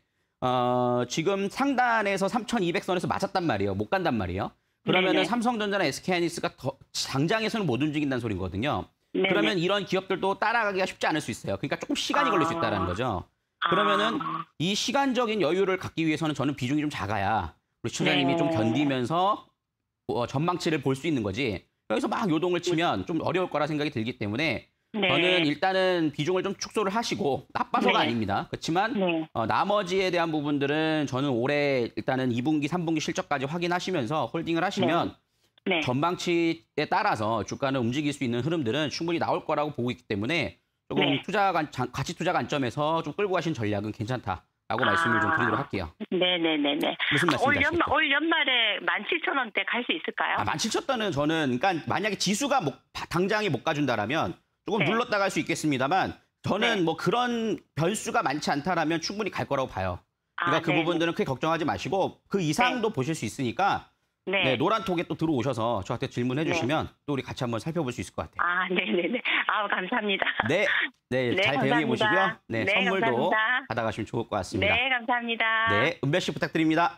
지금 상단에서 3,200선에서 맞았단 말이에요. 못 간단 말이에요. 그러면은 네네. 삼성전자나 SK하이닉스가 당장에서는 못 움직인다는 소린 거거든요. 네네. 그러면 이런 기업들도 따라가기가 쉽지 않을 수 있어요. 그러니까 조금 시간이 걸릴 수 있다는 거죠. 그러면은 이 시간적인 여유를 갖기 위해서는 저는 비중이 좀 작아야 우리 시청자님이 네. 좀 견디면서 전망치를 볼 수 있는 거지. 여기서 막 요동을 치면 좀 어려울 거라 생각이 들기 때문에 네. 저는 일단은 비중을 좀 축소를 하시고 나빠서가 네. 아닙니다. 그렇지만 네. 나머지에 대한 부분들은 저는 올해 일단은 2분기, 3분기 실적까지 확인하시면서 홀딩을 하시면 네. 전망치에 따라서 주가는 움직일 수 있는 흐름들은 충분히 나올 거라고 보고 있기 때문에 조금 네. 가치 투자 관점에서 좀 끌고 가신 전략은 괜찮다라고 말씀을 좀 드리도록 할게요. 네네네네. 무슨 말씀이시죠? 올 연말에 17,000원대 갈 수 있을까요? 17,000원대는 저는 그러니까 만약에 지수가 당장에 못 가준다라면 조금 네. 눌렀다 갈 수 있겠습니다만 저는 네. 뭐 그런 변수가 많지 않다라면 충분히 갈 거라고 봐요. 그러니까 그 네네. 부분들은 크게 걱정하지 마시고 그 이상도 보실 수 있으니까 네. 노란톡에 또 들어오셔서 저한테 질문해 주시면 또 우리 같이 한번 살펴볼 수 있을 것 같아요. 네네네. 감사합니다. 네, 네, 잘 대응해 감사합니다. 보시고요. 네, 네, 선물도 감사합니다. 받아가시면 좋을 것 같습니다. 네, 감사합니다. 네, 은별 씨 부탁드립니다.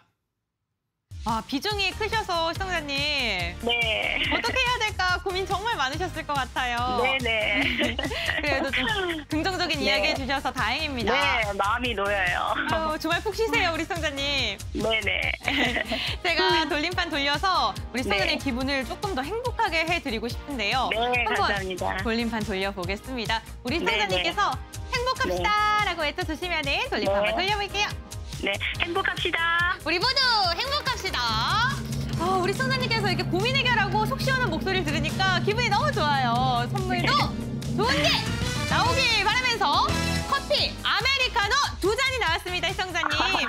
비중이 크셔서 시청자님 네. 어떻게 해야 될까 고민 정말 많으셨을 것 같아요. 네네. 그래도 좀 긍정적인 네. 이야기 해주셔서 다행입니다. 네, 마음이 놓여요. 아유, 주말 푹 쉬세요, 우리 시청자님. 네네. 제가 돌림판 돌려서 우리 시청자님 네. 기분을 조금 더 행복하게 해드리고 싶은데요. 네, 한번 감사합니다. 돌림판 돌려보겠습니다. 우리 네, 시청자님께서 행복합시다라고 외쳐주시면 돌림판 한번 네. 돌려볼게요. 네, 행복합시다. 우리 모두 행복합시다. 우리 시청자님께서 이렇게 고민 해결하고 속 시원한 목소리를 들으니까 기분이 너무 좋아요. 선물도 좋은 게 나오길 바라면서 커피 아메리카노 2잔이 나왔습니다, 시청자님.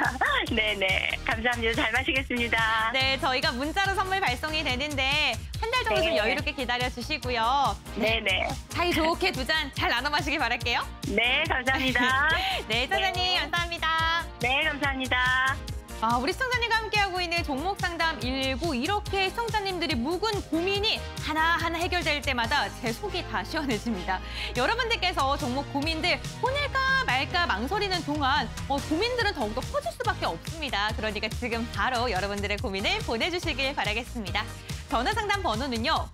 네네. 감사합니다. 잘 마시겠습니다. 네, 저희가 문자로 선물 발송이 되는데 한 달 정도 좀 네. 여유롭게 기다려주시고요. 네네. 사이좋게 2잔 잘 나눠 마시길 바랄게요. 네, 감사합니다. 네, 시청자님 네. 감사합니다. 네, 감사합니다. 우리 시청자님과 함께하고 있는 종목 상담 119 이렇게 시청자님들이 묵은 고민이 하나하나 해결될 때마다 제 속이 다 시원해집니다. 여러분들께서 종목 고민들 보낼까 말까 망설이는 동안 고민들은 더욱더 커질 수밖에 없습니다. 그러니까 지금 바로 여러분들의 고민을 보내주시길 바라겠습니다. 전화 상담 번호는요.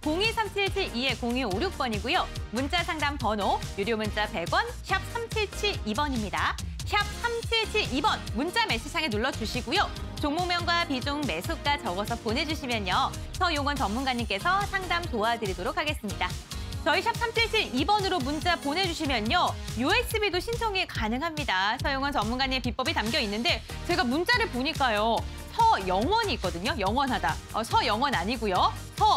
02377-2-0256번이고요. 문자 상담 번호 유료 문자 100원 샵 3772번입니다. 샵 3772번 문자 메시지창에 눌러주시고요. 종목명과 비중 매수가 적어서 보내주시면요. 서용원 전문가님께서 상담 도와드리도록 하겠습니다. 저희 샵 3772번으로 문자 보내주시면요. USB도 신청이 가능합니다. 서용원 전문가님의 비법이 담겨 있는데 제가 문자를 보니까요. 서영원이 있거든요. 영원하다. 서영원 아니고요.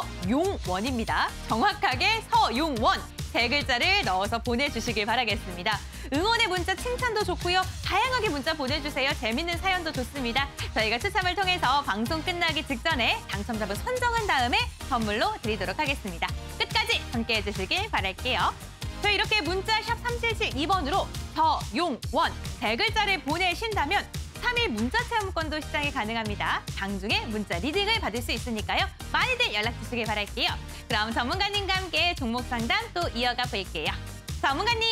서용원입니다. 정확하게 서용원. 3글자를 넣어서 보내주시길 바라겠습니다. 응원의 문자 칭찬도 좋고요. 다양하게 문자 보내주세요. 재밌는 사연도 좋습니다. 저희가 추첨을 통해서 방송 끝나기 직전에 당첨자분 선정한 다음에 선물로 드리도록 하겠습니다. 끝까지 함께해 주시길 바랄게요. 저희 이렇게 문자 샵 3772번으로 서용원 3글자를 보내신다면 3일 문자 체험권도 시작이 가능합니다. 장중에 문자 리딩을 받을 수 있으니까요. 많이들 연락 주시길 바랄게요. 그럼 전문가님과 함께 종목 상담 또 이어가 볼게요. 전문가님!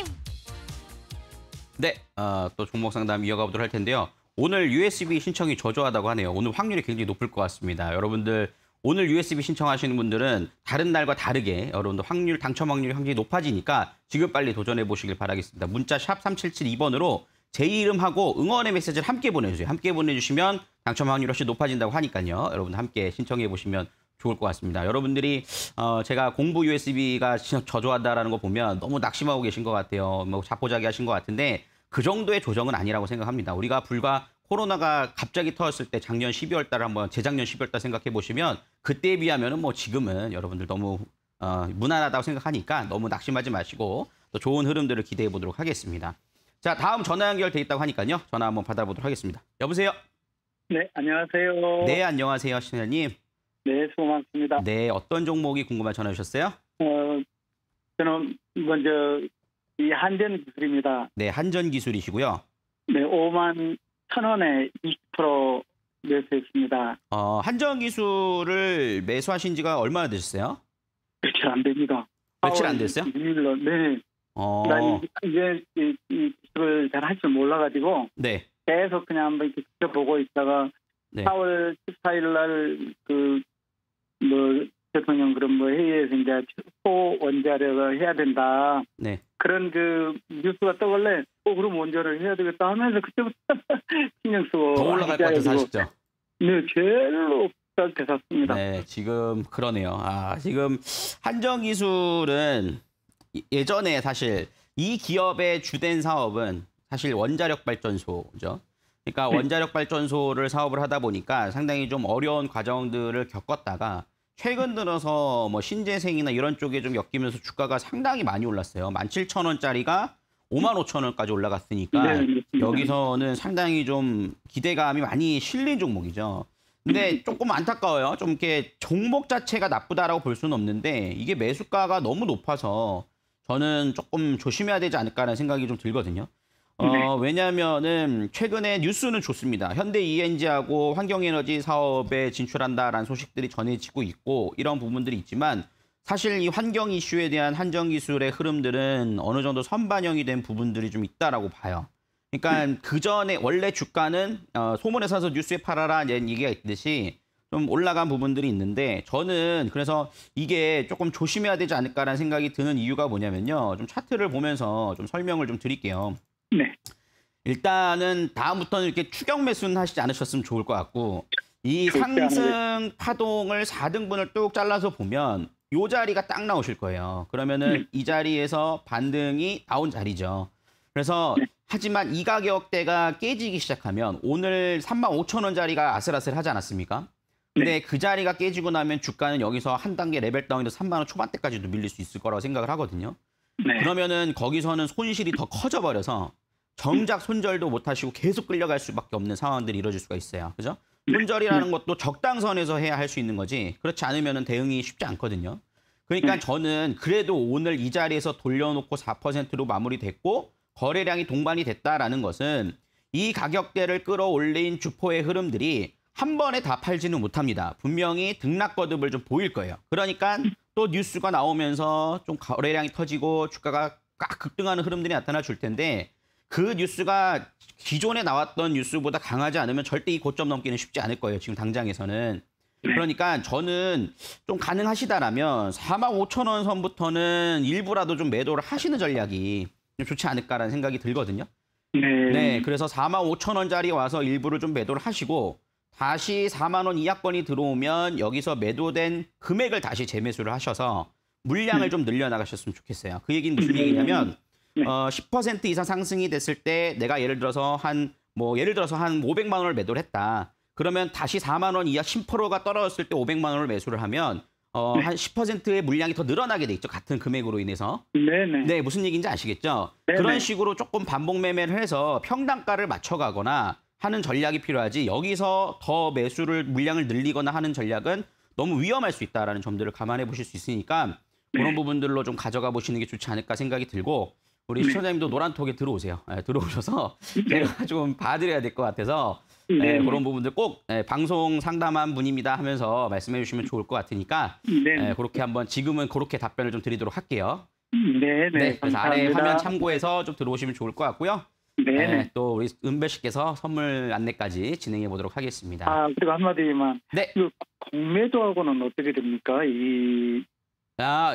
네, 또 종목 상담 이어가 보도록 할 텐데요. 오늘 USB 신청이 저조하다고 하네요. 오늘 확률이 굉장히 높을 것 같습니다. 여러분들 오늘 USB 신청하시는 분들은 다른 날과 다르게 여러분들 당첨 확률이 굉장히 높아지니까 지금 빨리 도전해 보시길 바라겠습니다. 문자 샵 3772번으로 제 이름하고 응원의 메시지를 함께 보내주세요. 함께 보내주시면 당첨 확률이 훨씬 높아진다고 하니까요. 여러분 함께 신청해 보시면 좋을 것 같습니다. 여러분들이 제가 공부 USB가 저조하다라는 거 보면 너무 낙심하고 계신 것 같아요. 뭐 자포자기하신 것 같은데 그 정도의 조정은 아니라고 생각합니다. 우리가 불과 코로나가 갑자기 터졌을 때 작년 12월 달 한번 재작년 12월 달 생각해 보시면 그때에 비하면은 뭐 지금은 여러분들 너무 무난하다고 생각하니까 너무 낙심하지 마시고 또 좋은 흐름들을 기대해 보도록 하겠습니다. 자, 다음 전화 연결돼 있다고 하니까요. 전화 한번 받아보도록 하겠습니다. 여보세요? 네, 안녕하세요. 네, 안녕하세요, 시청자님. 네, 수고 많습니다. 네, 어떤 종목이 궁금해 전화 주셨어요? 저는 먼저 이 한전 기술입니다. 네, 한전 기술이시고요. 네, 5만 1,000원에 20% 매수했습니다. 한전 기술을 매수하신 지가 얼마나 되셨어요? 며칠 안 됩니다. 며칠 안 됐어요? 6일로, 네. 나 이제 이 기술을 잘 할 줄 몰라가지고 네. 계속 그냥 한번 이렇게 지켜보고 있다가 네. 4월 14일 날 대통령 그런 회의에서 이제 소원자력을 해야 된다. 네. 그런 뉴스가 떠올래. 그럼 원자를 해야 되겠다 하면서 그때부터 신경 쓰고. 더 올라갈 것 같아서 사셨죠? 네, 제일로 쌀 때 샀습니다. 네, 지금 그러네요. 지금 한전 기술은 예전에 사실 이 기업의 주된 사업은 사실 원자력 발전소죠. 그러니까 원자력 발전소를 사업을 하다 보니까 상당히 좀 어려운 과정들을 겪었다가 최근 들어서 뭐 신재생이나 이런 쪽에 좀 엮이면서 주가가 상당히 많이 올랐어요. 17,000원짜리가 55,000원까지 올라갔으니까 네, 여기서는 상당히 좀 기대감이 많이 실린 종목이죠. 근데 조금 안타까워요. 좀 이렇게 종목 자체가 나쁘다라고 볼 수는 없는데 이게 매수가가 너무 높아서 저는 조금 조심해야 되지 않을까라는 생각이 좀 들거든요. 왜냐하면은 최근에 뉴스는 좋습니다. 현대 ENG하고 환경에너지 사업에 진출한다라는 소식들이 전해지고 있고 이런 부분들이 있지만 사실 이 환경 이슈에 대한 한전 기술의 흐름들은 어느 정도 선반영이 된 부분들이 좀 있다라고 봐요. 그러니까 그 전에 원래 주가는 소문에 사서 뉴스에 팔아라 이런 얘기가 있듯이 좀 올라간 부분들이 있는데 저는 그래서 이게 조금 조심해야 되지 않을까라는 생각이 드는 이유가 뭐냐면요. 좀 차트를 보면서 좀 설명을 좀 드릴게요. 네. 일단은 다음부터는 이렇게 추격 매수는 하시지 않으셨으면 좋을 것 같고 이 상승 파동을 4등분을 뚝 잘라서 보면 이 자리가 딱 나오실 거예요. 그러면은 이 자리에서 반등이 나온 자리죠. 그래서 하지만 이 가격대가 깨지기 시작하면 오늘 35,000원짜리가 아슬아슬하지 않았습니까? 근데 그 자리가 깨지고 나면 주가는 여기서 한 단계 레벨 다운해서 3만 원 초반대까지도 밀릴 수 있을 거라고 생각을 하거든요. 네. 그러면은 거기서는 손실이 더 커져버려서 정작 손절도 못하시고 계속 끌려갈 수밖에 없는 상황들이 이루어질 수가 있어요. 그죠? 손절이라는 것도 적당선에서 해야 할 수 있는 거지 그렇지 않으면 대응이 쉽지 않거든요. 그러니까 저는 그래도 오늘 이 자리에서 돌려놓고 4%로 마무리됐고 거래량이 동반이 됐다라는 것은 이 가격대를 끌어올린 주포의 흐름들이 한 번에 다 팔지는 못합니다. 분명히 등락거듭을 좀 보일 거예요. 그러니까 또 뉴스가 나오면서 좀 거래량이 터지고 주가가 꽉 급등하는 흐름들이 나타나 줄 텐데 그 뉴스가 기존에 나왔던 뉴스보다 강하지 않으면 절대 이 고점 넘기는 쉽지 않을 거예요. 지금 당장에서는. 그러니까 저는 좀 가능하시다라면 45,000원 선부터는 일부라도 좀 매도를 하시는 전략이 좀 좋지 않을까라는 생각이 들거든요. 네, 그래서 45,000원짜리 와서 일부를 좀 매도를 하시고 다시 4만 원 이하권이 들어오면 여기서 매도된 금액을 다시 재매수를 하셔서 물량을 좀 늘려나가셨으면 좋겠어요. 그 얘기는 무슨 얘기냐면 10% 이상 상승이 됐을 때 내가 예를 들어서 한 500만 원을 매도를 했다. 그러면 다시 4만 원 이하 10%가 떨어졌을 때 500만 원을 매수를 하면 한 10%의 물량이 더 늘어나게 돼 있죠. 같은 금액으로 인해서. 네, 무슨 얘기인지 아시겠죠? 그런 식으로 조금 반복 매매를 해서 평단가를 맞춰가거나 하는 전략이 필요하지 여기서 더 물량을 늘리거나 하는 전략은 너무 위험할 수 있다는 점들을 감안해 보실 수 있으니까 그런 부분들로 좀 가져가 보시는 게 좋지 않을까 생각이 들고 우리 시청자님도 노란톡에 들어오세요. 들어오셔서 제가 좀 봐드려야 될 것 같아서 그런 부분들 꼭 방송 상담한 분입니다 하면서 말씀해 주시면 좋을 것 같으니까 그렇게 한번 지금은 그렇게 답변을 좀 드리도록 할게요. 네, 그래서 아래 화면 참고해서 좀 들어오시면 좋을 것 같고요. 또 우리 은별 씨께서 선물 안내까지 진행해 보도록 하겠습니다. 그리고 한마디만. 네. 공매도하고는 어떻게 됩니까?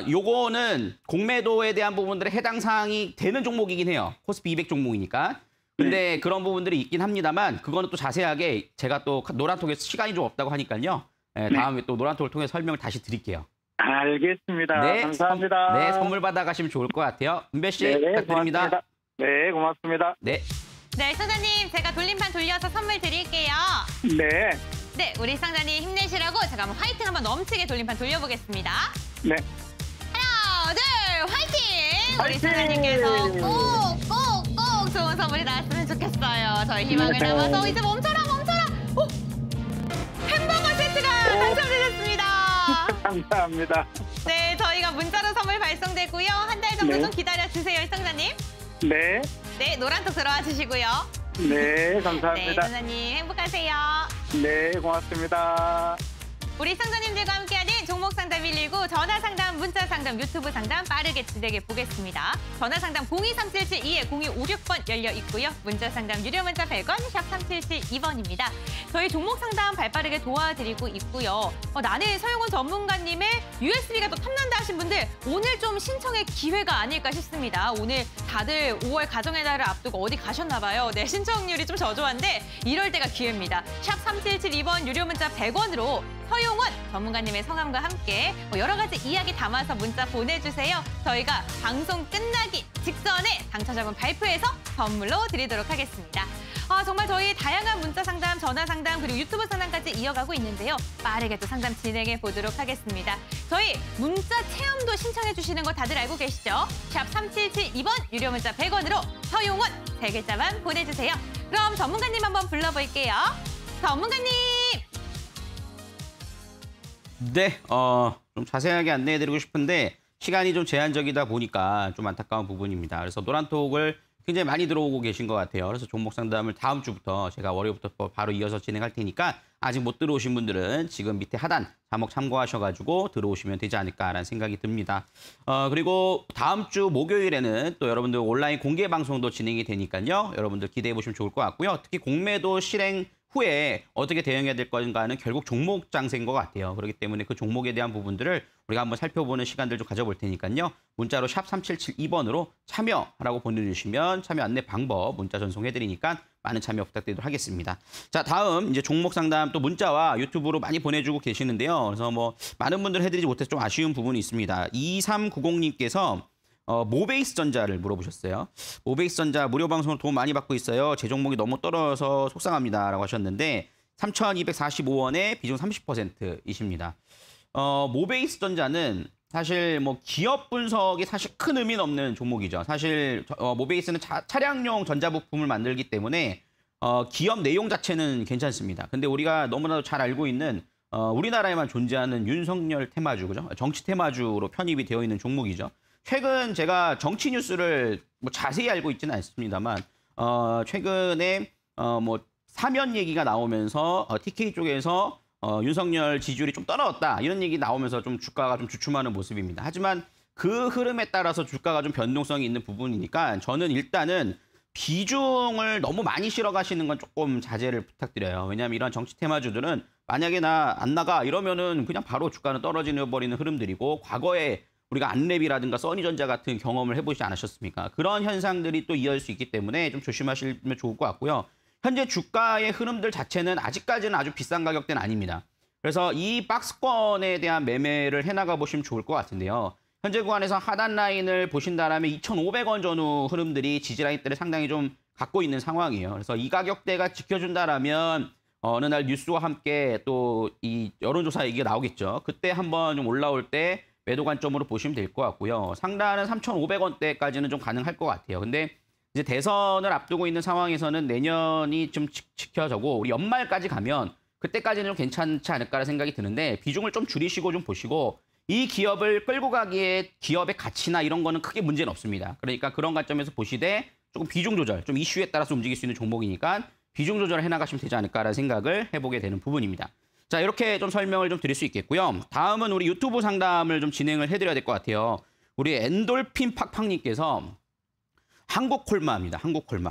요거는 공매도에 대한 부분들의 해당 사항이 되는 종목이긴 해요. 코스피 200 종목이니까. 근데 그런 부분들이 있긴 합니다만 그거는 또 자세하게 제가 또 노란톡에 시간이 좀 없다고 하니까요. 네, 다음에 또 노란톡을 통해 설명을 다시 드릴게요. 알겠습니다. 네, 감사합니다. 네, 선물 받아가시면 좋을 것 같아요. 은배 씨 네, 부탁드립니다. 고맙습니다. 네, 고맙습니다. 네. 네, 상자님 제가 돌림판 돌려서 선물 드릴게요. 네, 네, 우리 상자님 힘내시라고 제가 한번 화이팅 한번 넘치게 돌림판 돌려보겠습니다. 네. 하나, 둘, 화이팅! 우리 화이팅! 상자님께서 꼭 좋은 선물이 나왔으면 좋겠어요. 저희 희망을 네. 담아서 이제 멈춰라! 오! 햄버거 세트가 당첨되셨습니다. 감사합니다. 네, 저희가 문자로 선물 발송되고요. 한 달 정도 네. 좀 기다려 주세요, 상자님. 네, 네, 노란톡 들어와 주시고요. 네, 네, 감사합니다. 상자님 행복하세요. 네, 고맙습니다. 우리 상자님들과 함께하는 종목 상담 119 전화 상담, 문자 상담, 유튜브 상담 빠르게 진행해 보겠습니다. 전화 상담 023772-0256번 열려 있고요. 문자 상담 유료 문자 100원, 샵 3772번입니다. 저희 종목 상담 발빠르게 도와드리고 있고요. 나는 서영훈 전문가님의 USB가 또 탐난다 하신 분들 오늘 좀 신청의 기회가 아닐까 싶습니다. 오늘 다들 5월 가정의 달을 앞두고 어디 가셨나 봐요. 네, 신청률이 좀 저조한데 이럴 때가 기회입니다. 샵 3772번 유료 문자 100원으로 서용원 전문가님의 성함과 함께 여러 가지 이야기 담아서 문자 보내주세요. 저희가 방송 끝나기 직전에 당첨자분 발표해서 선물로 드리도록 하겠습니다. 정말 저희 다양한 문자 상담, 전화 상담, 그리고 유튜브 상담까지 이어가고 있는데요. 빠르게 또 상담 진행해 보도록 하겠습니다. 저희 문자 체험도 신청해 주시는 거 다들 알고 계시죠? 샵 3772번 유료 문자 100원으로 서용원 3글자만 보내주세요. 그럼 전문가님 한번 불러볼게요. 전문가님! 네, 좀 자세하게 안내해드리고 싶은데 시간이 좀 제한적이다 보니까 좀 안타까운 부분입니다. 그래서 노란톡을 굉장히 많이 들어오고 계신 것 같아요. 그래서 종목 상담을 다음 주부터 제가 월요일부터 바로 이어서 진행할 테니까 아직 못 들어오신 분들은 지금 밑에 하단 자막 참고하셔가지고 들어오시면 되지 않을까라는 생각이 듭니다. 그리고 다음 주 목요일에는 또 여러분들 온라인 공개 방송도 진행이 되니까요. 여러분들 기대해 보시면 좋을 것 같고요. 특히 공매도 실행 후에 어떻게 대응해야 될 건가는 결국 종목 장세인 것 같아요. 그렇기 때문에 그 종목에 대한 부분들을 우리가 한번 살펴보는 시간들 좀 가져볼 테니까요. 문자로 샵 3772번으로 참여라고 보내주시면 참여 안내 방법 문자 전송해드리니까 많은 참여 부탁드리도록 하겠습니다. 자, 다음 이제 종목 상담 또 문자와 유튜브로 많이 보내주고 계시는데요. 그래서 뭐 많은 분들 해드리지 못해서 좀 아쉬운 부분이 있습니다. 2390님께서 모베이스 전자를 물어보셨어요. 모베이스 전자 무료 방송으로 도움 많이 받고 있어요. 제 종목이 너무 떨어져서 속상합니다라고 하셨는데 3,245원에 비중 30%이십니다. 모베이스 전자는 사실 뭐 기업 분석이 사실 큰 의미는 없는 종목이죠. 사실 모베이스는 차량용 전자부품을 만들기 때문에 기업 내용 자체는 괜찮습니다. 근데 우리가 너무나도 잘 알고 있는 우리나라에만 존재하는 윤석열 테마주, 그죠? 정치 테마주로 편입이 되어 있는 종목이죠. 최근 제가 정치 뉴스를 뭐 자세히 알고 있지는 않습니다만 최근에 뭐 사면 얘기가 나오면서 TK 쪽에서 윤석열 지지율이 좀 떨어졌다 이런 얘기 나오면서 좀 주가가 좀 주춤하는 모습입니다. 하지만 그 흐름에 따라서 주가가 좀 변동성이 있는 부분이니까 저는 일단은 비중을 너무 많이 실어 가시는 건 조금 자제를 부탁드려요. 왜냐하면 이런 정치 테마주들은 만약에 나 안 나가 이러면은 그냥 바로 주가는 떨어지는 버리는 흐름들이고 과거에 우리가 안랩이라든가 써니전자 같은 경험을 해보지 않으셨습니까? 그런 현상들이 또 이어질 수 있기 때문에 좀 조심하시면 좋을 것 같고요. 현재 주가의 흐름들 자체는 아직까지는 아주 비싼 가격대는 아닙니다. 그래서 이 박스권에 대한 매매를 해나가 보시면 좋을 것 같은데요. 현재 구간에서 하단 라인을 보신다면 2,500원 전후 흐름들이 지지 라인대를 상당히 좀 갖고 있는 상황이에요. 그래서 이 가격대가 지켜준다라면 어느 날 뉴스와 함께 또 이 여론조사 얘기가 나오겠죠. 그때 한번 좀 올라올 때 매도 관점으로 보시면 될 것 같고요. 상단은 3,500원대까지는 좀 가능할 것 같아요. 근데 이제 대선을 앞두고 있는 상황에서는 내년이 좀 지켜져고 우리 연말까지 가면 그때까지는 좀 괜찮지 않을까라는 생각이 드는데 비중을 좀 줄이시고 좀 보시고 이 기업을 끌고 가기에 기업의 가치나 이런 거는 크게 문제는 없습니다. 그러니까 그런 관점에서 보시되 조금 비중 조절, 좀 이슈에 따라서 움직일 수 있는 종목이니까 비중 조절을 해나가시면 되지 않을까라는 생각을 해보게 되는 부분입니다. 자, 이렇게 좀 설명을 좀 드릴 수 있겠고요. 다음은 우리 유튜브 상담을 좀 진행을 해드려야 될 것 같아요. 우리 엔돌핀 팍팍님께서 한국콜마입니다. 한국콜마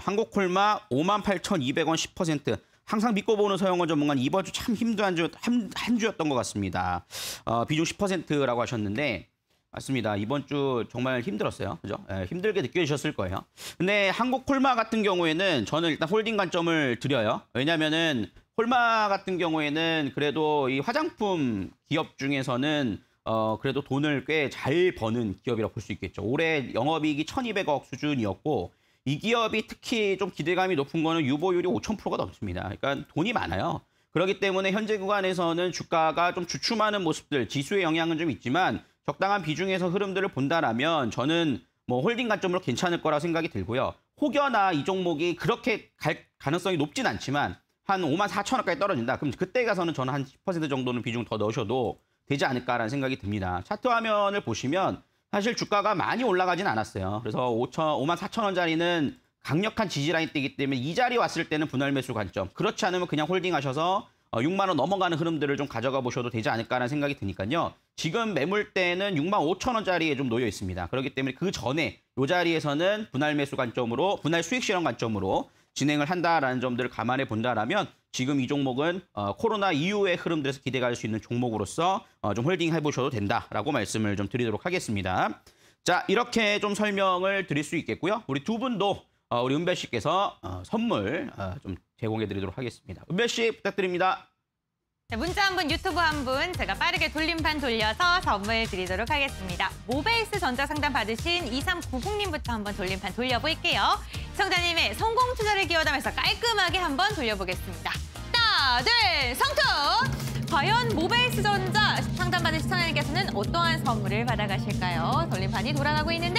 58,200원 10%. 항상 믿고 보는 서영원 전문가는 이번 주 참 힘든 한 주였던 것 같습니다. 비중 10%라고 하셨는데 맞습니다. 이번 주 정말 힘들었어요. 그죠? 예, 힘들게 느껴지셨을 거예요. 근데 한국 콜마 같은 경우에는 저는 일단 홀딩 관점을 드려요. 왜냐면은 콜마 같은 경우에는 그래도 이 화장품 기업 중에서는 그래도 돈을 꽤 잘 버는 기업이라고 볼 수 있겠죠. 올해 영업이익이 1,200억 수준이었고 이 기업이 특히 좀 기대감이 높은 거는 유보율이 5,000%가 넘습니다. 그러니까 돈이 많아요. 그렇기 때문에 현재 구간에서는 주가가 좀 주춤하는 모습들, 지수의 영향은 좀 있지만 적당한 비중에서 흐름들을 본다라면 저는 뭐 홀딩 관점으로 괜찮을 거라 생각이 들고요. 혹여나 이 종목이 그렇게 갈 가능성이 높진 않지만 한 54,000원까지 떨어진다. 그럼 그때 가서는 저는 한 10% 정도는 비중 더 넣으셔도 되지 않을까라는 생각이 듭니다. 차트 화면을 보시면 사실 주가가 많이 올라가진 않았어요. 그래서 54,000원짜리는 강력한 지지 라인 때이기 때문에 이 자리 왔을 때는 분할 매수 관점. 그렇지 않으면 그냥 홀딩하셔서 6만 원 넘어가는 흐름들을 좀 가져가 보셔도 되지 않을까라는 생각이 드니까요. 지금 매물대는 65,000원짜리에 좀 놓여 있습니다. 그렇기 때문에 그 전에 이 자리에서는 분할 매수 관점으로, 분할 수익 실현 관점으로 진행을 한다라는 점들을 감안해 본다라면 지금 이 종목은 코로나 이후의 흐름들에서 기대가 될 수 있는 종목으로서 좀 홀딩 해보셔도 된다라고 말씀을 좀 드리도록 하겠습니다. 자, 이렇게 좀 설명을 드릴 수 있겠고요. 우리 두 분도 우리 은별 씨께서 선물 좀 제공해 드리도록 하겠습니다. 은별 씨 부탁드립니다. 네, 문자 한 분, 유튜브 한 분, 제가 빠르게 돌림판 돌려서 선물 드리도록 하겠습니다. 모베이스 전자상담 받으신 2390님부터 한번 돌림판 돌려볼게요. 시청자님의 성공 투자를 기원하면서 깔끔하게 한번 돌려보겠습니다. 하나, 둘, 성투! 과연 모베이스 전자 상담받은 시청자님께서는 어떠한 선물을 받아가실까요? 돌림판이 돌아가고 있는데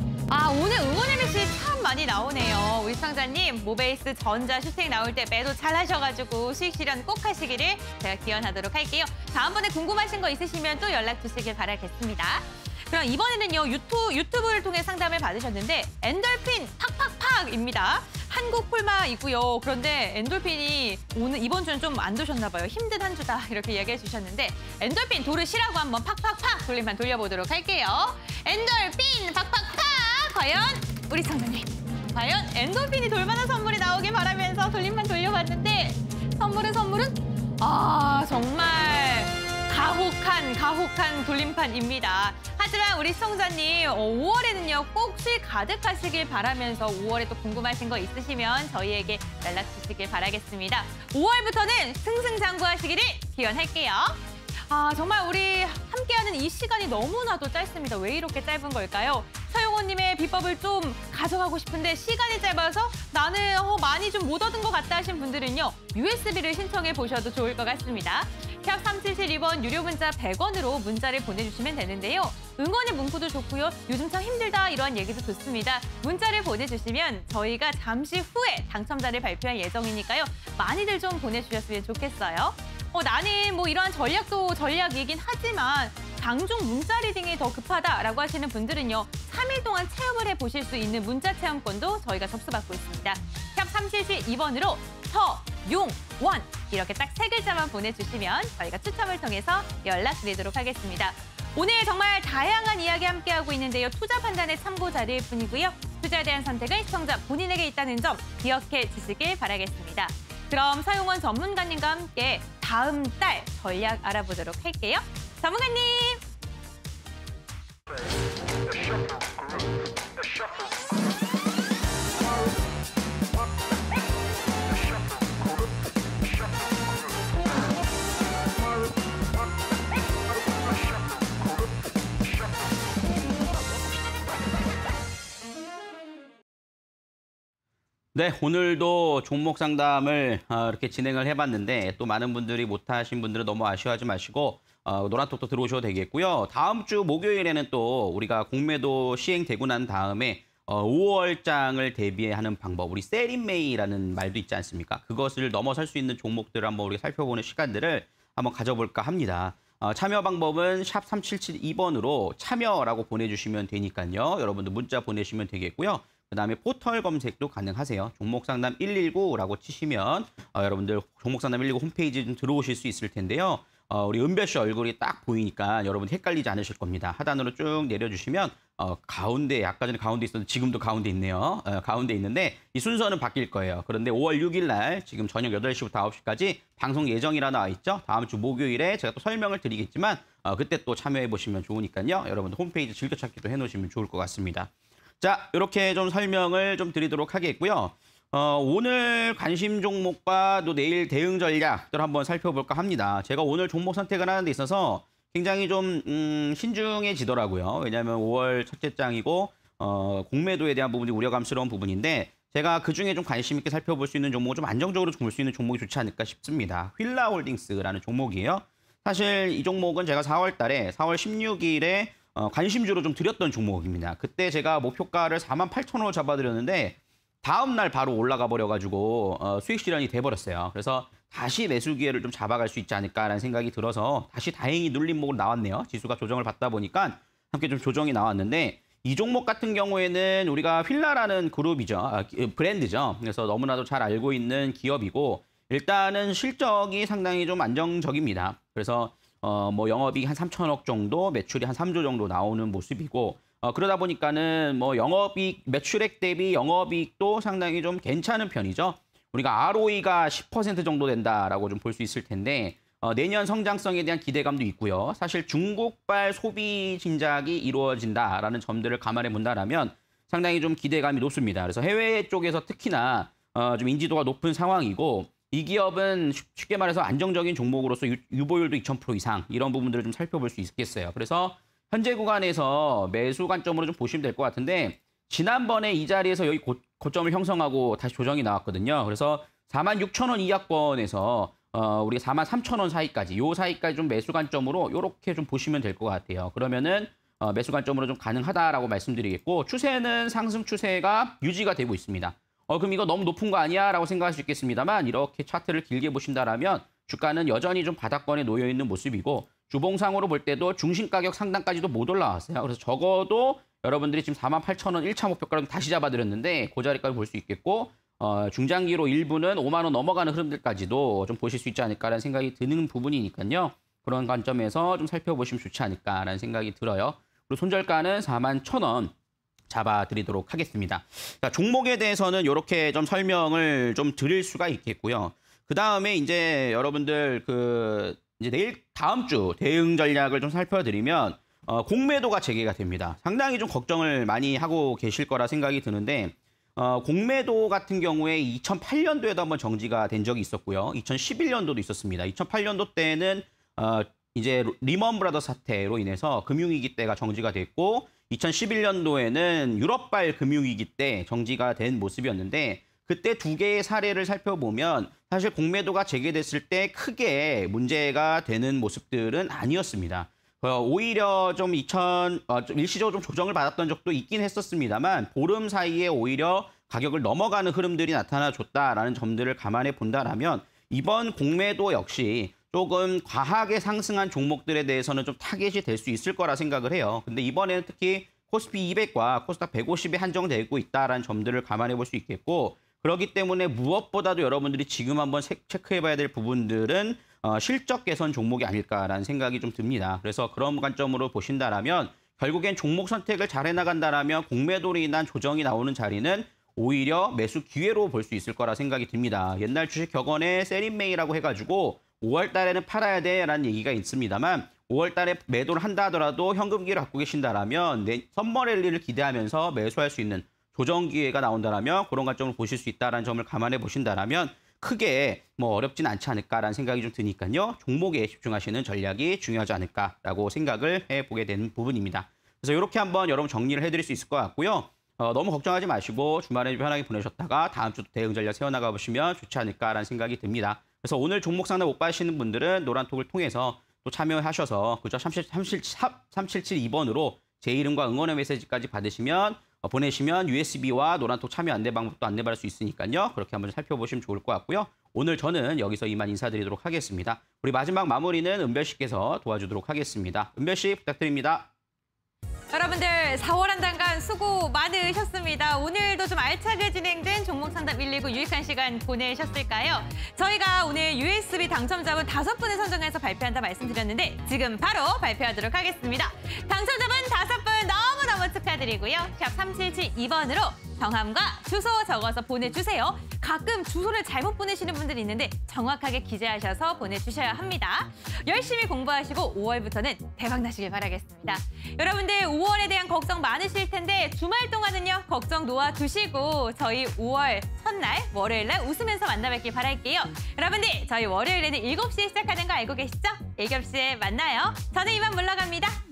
오늘 응원의 메시지 참 많이 나오네요. 우리 시청자님, 모베이스 전자 슈팅 나올 때 매도 잘 하셔가지고 수익 실현 꼭 하시기를 제가 기원하도록 할게요. 다음번에 궁금하신 거 있으시면 또 연락 주시길 바라겠습니다. 그럼 이번에는요, 유튜브를 통해 상담을 받으셨는데 엔돌핀 팍팍팍입니다. 한국 콜마이고요. 그런데 엔돌핀이 이번 주는 좀 안 도셨나 봐요. 힘든 한 주다 이렇게 이야기해 주셨는데 엔돌핀 도르시라고 한번 팍팍팍 돌림판 돌려보도록 할게요. 엔돌핀 팍팍팍! 과연 우리 청자님, 과연 엔돌핀이 돌만한 선물이 나오길 바라면서 돌림판 돌려봤는데 선물은 정말 가혹한 돌림판입니다. 하지만 우리 시청자님 5월에는요 꼭 수익 가득하시길 바라면서 5월에 또 궁금하신 거 있으시면 저희에게 연락 주시길 바라겠습니다. 5월부터는 승승장구하시기를 기원할게요. 정말 우리 함께하는 이 시간이 너무나도 짧습니다. 왜 이렇게 짧은 걸까요? 서영호님의 비법을 좀 가져가고 싶은데 시간이 짧아서 나는 많이 좀 못 얻은 것 같다 하신 분들은요. USB를 신청해 보셔도 좋을 것 같습니다. 샵 3772번 유료 문자 100원으로 문자를 보내주시면 되는데요. 응원의 문구도 좋고요. 요즘 참 힘들다 이러한 얘기도 좋습니다. 문자를 보내주시면 저희가 잠시 후에 당첨자를 발표할 예정이니까요. 많이들 좀 보내주셨으면 좋겠어요. 나는 뭐 이러한 전략도 전략이긴 하지만 장중 문자 리딩이 더 급하다라고 하시는 분들은요. 3일 동안 체험을 해보실 수 있는 문자 체험권도 저희가 접수받고 있습니다. 샵 3772번으로 서용원 이렇게 딱 3글자만 보내주시면 저희가 추첨을 통해서 연락드리도록 하겠습니다. 오늘 정말 다양한 이야기 함께하고 있는데요. 투자 판단의 참고 자료일 뿐이고요. 투자에 대한 선택은 시청자 본인에게 있다는 점 기억해 주시길 바라겠습니다. 그럼 서용원 전문가님과 함께 다음 달 전략 알아보도록 할게요. 전문가님! 네, 오늘도 종목 상담을 이렇게 진행을 해봤는데 또 많은 분들이 못하신 분들은 너무 아쉬워하지 마시고 노란톡도 들어오셔도 되겠고요. 다음 주 목요일에는 또 우리가 공매도 시행되고 난 다음에 5월장을 대비하는 방법, 우리 셀인메이라는 말도 있지 않습니까? 그것을 넘어설 수 있는 종목들을 한번 우리가 살펴보는 시간들을 한번 가져볼까 합니다. 참여 방법은 샵 3772번으로 참여라고 보내주시면 되니까요. 여러분들 문자 보내시면 되겠고요. 그다음에 포털 검색도 가능하세요. 종목상담 119라고 치시면 여러분들 종목상담 119 홈페이지 좀 들어오실 수 있을 텐데요. 우리 은별 씨 얼굴이 딱 보이니까 여러분 헷갈리지 않으실 겁니다. 하단으로 쭉 내려주시면 가운데, 아까 전에 가운데 있었는데 지금도 가운데 있네요. 가운데 있는데 이 순서는 바뀔 거예요. 그런데 5월 6일 날 지금 저녁 8시부터 9시까지 방송 예정이라 나와 있죠. 다음 주 목요일에 제가 또 설명을 드리겠지만 그때 또 참여해 보시면 좋으니까요. 여러분들 홈페이지 즐겨찾기도 해놓으시면 좋을 것 같습니다. 자, 이렇게 좀 설명을 좀 드리도록 하겠고요. 오늘 관심 종목과 또 내일 대응 전략들 한번 살펴볼까 합니다. 제가 오늘 종목 선택을 하는 데 있어서 굉장히 좀 신중해지더라고요. 왜냐하면 5월 첫째 장이고 공매도에 대한 부분이 우려감스러운 부분인데 제가 그중에 좀 관심 있게 살펴볼 수 있는 종목을 좀 안정적으로 볼 수 있는 종목이 좋지 않을까 싶습니다. 휠라홀딩스라는 종목이에요. 사실 이 종목은 제가 4월 16일에 관심주로 좀 드렸던 종목입니다. 그때 제가 목표가를 48,000원으로 잡아드렸는데 다음 날 바로 올라가 버려가지고 수익 실현이 돼버렸어요. 그래서 다시 매수 기회를 좀 잡아갈 수 있지 않을까라는 생각이 들어서 다시 다행히 눌림목으로 나왔네요. 지수가 조정을 받다 보니까 함께 좀 조정이 나왔는데 이 종목 같은 경우에는 우리가 휠라라는 그룹이죠. 브랜드죠. 그래서 너무나도 잘 알고 있는 기업이고 일단은 실적이 상당히 좀 안정적입니다. 그래서 뭐 영업이익 한 3천억 정도, 매출이 한 3조 정도 나오는 모습이고 그러다 보니까는 뭐 영업이익, 매출액 대비 영업이익도 상당히 좀 괜찮은 편이죠. 우리가 ROE가 10% 정도 된다라고 좀 볼 수 있을 텐데 내년 성장성에 대한 기대감도 있고요. 사실 중국발 소비 진작이 이루어진다라는 점들을 감안해 본다라면 상당히 좀 기대감이 높습니다. 그래서 해외 쪽에서 특히나 좀 인지도가 높은 상황이고 이 기업은 쉽게 말해서 안정적인 종목으로서 유보율도 2000% 이상 이런 부분들을 좀 살펴볼 수 있겠어요. 그래서 현재 구간에서 매수 관점으로 좀 보시면 될 것 같은데 지난번에 이 자리에서 여기 고점을 형성하고 다시 조정이 나왔거든요. 그래서 46,000원 이하권에서 우리가 43,000원 사이까지 요 사이까지 좀 매수 관점으로 이렇게 좀 보시면 될 것 같아요. 그러면은 매수 관점으로 좀 가능하다라고 말씀드리겠고 추세는 상승 추세가 유지가 되고 있습니다. 그럼 이거 너무 높은 거 아니야? 라고 생각할 수 있겠습니다만 이렇게 차트를 길게 보신다라면 주가는 여전히 좀 바닥권에 놓여 있는 모습이고 주봉상으로 볼 때도 중심 가격 상단까지도 못 올라왔어요. 그래서 적어도 여러분들이 지금 48,000원 1차 목표가를 다시 잡아드렸는데 그 자리까지 볼 수 있겠고 중장기로 일부는 5만 원 넘어가는 흐름들까지도 좀 보실 수 있지 않을까라는 생각이 드는 부분이니까요. 그런 관점에서 좀 살펴보시면 좋지 않을까라는 생각이 들어요. 그리고 손절가는 41,000원 잡아드리도록 하겠습니다. 자, 종목에 대해서는 이렇게 좀 설명을 좀 드릴 수가 있겠고요. 그 다음에 이제 여러분들 이제 내일 다음 주 대응 전략을 좀 살펴드리면 공매도가 재개가 됩니다. 상당히 좀 걱정을 많이 하고 계실 거라 생각이 드는데 공매도 같은 경우에 2008년도에도 한번 정지가 된 적이 있었고요. 2011년도도 있었습니다. 2008년도 때는 이제 리먼 브라더 사태로 인해서 금융위기 때가 정지가 됐고 2011년도에는 유럽발 금융위기 때 정지가 된 모습이었는데 그때 두 개의 사례를 살펴보면 사실 공매도가 재개됐을 때 크게 문제가 되는 모습들은 아니었습니다. 오히려 좀 일시적으로 좀 조정을 받았던 적도 있긴 했었습니다만 보름 사이에 오히려 가격을 넘어가는 흐름들이 나타나줬다라는 점들을 감안해 본다라면 이번 공매도 역시 조금 과하게 상승한 종목들에 대해서는 좀 타겟이 될 수 있을 거라 생각을 해요. 근데 이번에는 특히 코스피 200과 코스닥 150에 한정되고 있다라는 점들을 감안해 볼 수 있겠고 그렇기 때문에 무엇보다도 여러분들이 지금 한번 체크해 봐야 될 부분들은 실적 개선 종목이 아닐까라는 생각이 좀 듭니다. 그래서 그런 관점으로 보신다라면 결국엔 종목 선택을 잘 해나간다라면 공매도로 인한 조정이 나오는 자리는 오히려 매수 기회로 볼 수 있을 거라 생각이 듭니다. 옛날 주식 격언에 셀인메이라고 해가지고 5월 달에는 팔아야 돼라는 얘기가 있습니다만 5월 달에 매도를 한다 하더라도 현금기를 갖고 계신다라면 썸머 랠리를 기대하면서 매수할 수 있는 조정 기회가 나온다라면 그런 관점을 보실 수 있다는 점을 감안해 보신다라면 크게 뭐 어렵진 않지 않을까라는 생각이 좀 드니까요. 종목에 집중하시는 전략이 중요하지 않을까라고 생각을 해보게 되는 부분입니다. 그래서 이렇게 한번 여러분 정리를 해드릴 수 있을 것 같고요. 너무 걱정하지 마시고 주말에 편하게 보내셨다가 다음 주도 대응 전략 세워나가 보시면 좋지 않을까라는 생각이 듭니다. 그래서 오늘 종목 상담 못 받으시는 분들은 노란톡을 통해서 또 참여하셔서 그죠? 3772번으로 제 이름과 응원의 메시지까지 받으시면 보내시면 USB와 노란톡 참여 안내 방법도 안내받을 수 있으니까요. 그렇게 한번 살펴보시면 좋을 것 같고요. 오늘 저는 여기서 이만 인사드리도록 하겠습니다. 우리 마지막 마무리는 은별 씨께서 도와주도록 하겠습니다. 은별 씨 부탁드립니다. 여러분들 4월 한 달간 수고 많으셨습니다. 오늘도 좀 알차게 진행된 종목 상담 119 유익한 시간 보내셨을까요? 저희가 오늘 USB 당첨자분 5분을 선정해서 발표한다 말씀드렸는데 지금 바로 발표하도록 하겠습니다. 당첨자분 5분 너무너무 축하드리고요. 샵 3772번으로 성함과 주소 적어서 보내주세요. 가끔 주소를 잘못 보내시는 분들이 있는데 정확하게 기재하셔서 보내주셔야 합니다. 열심히 공부하시고 5월부터는 대박 나시길 바라겠습니다. 여러분들 5월에 대한 걱정 많으실 텐데 주말 동안은요 걱정 놓아두시고 저희 5월 첫날 월요일 날 웃으면서 만나뵙길 바랄게요. 여러분들 저희 월요일에는 7시에 시작하는 거 알고 계시죠? 7시에 만나요. 저는 이만 물러갑니다.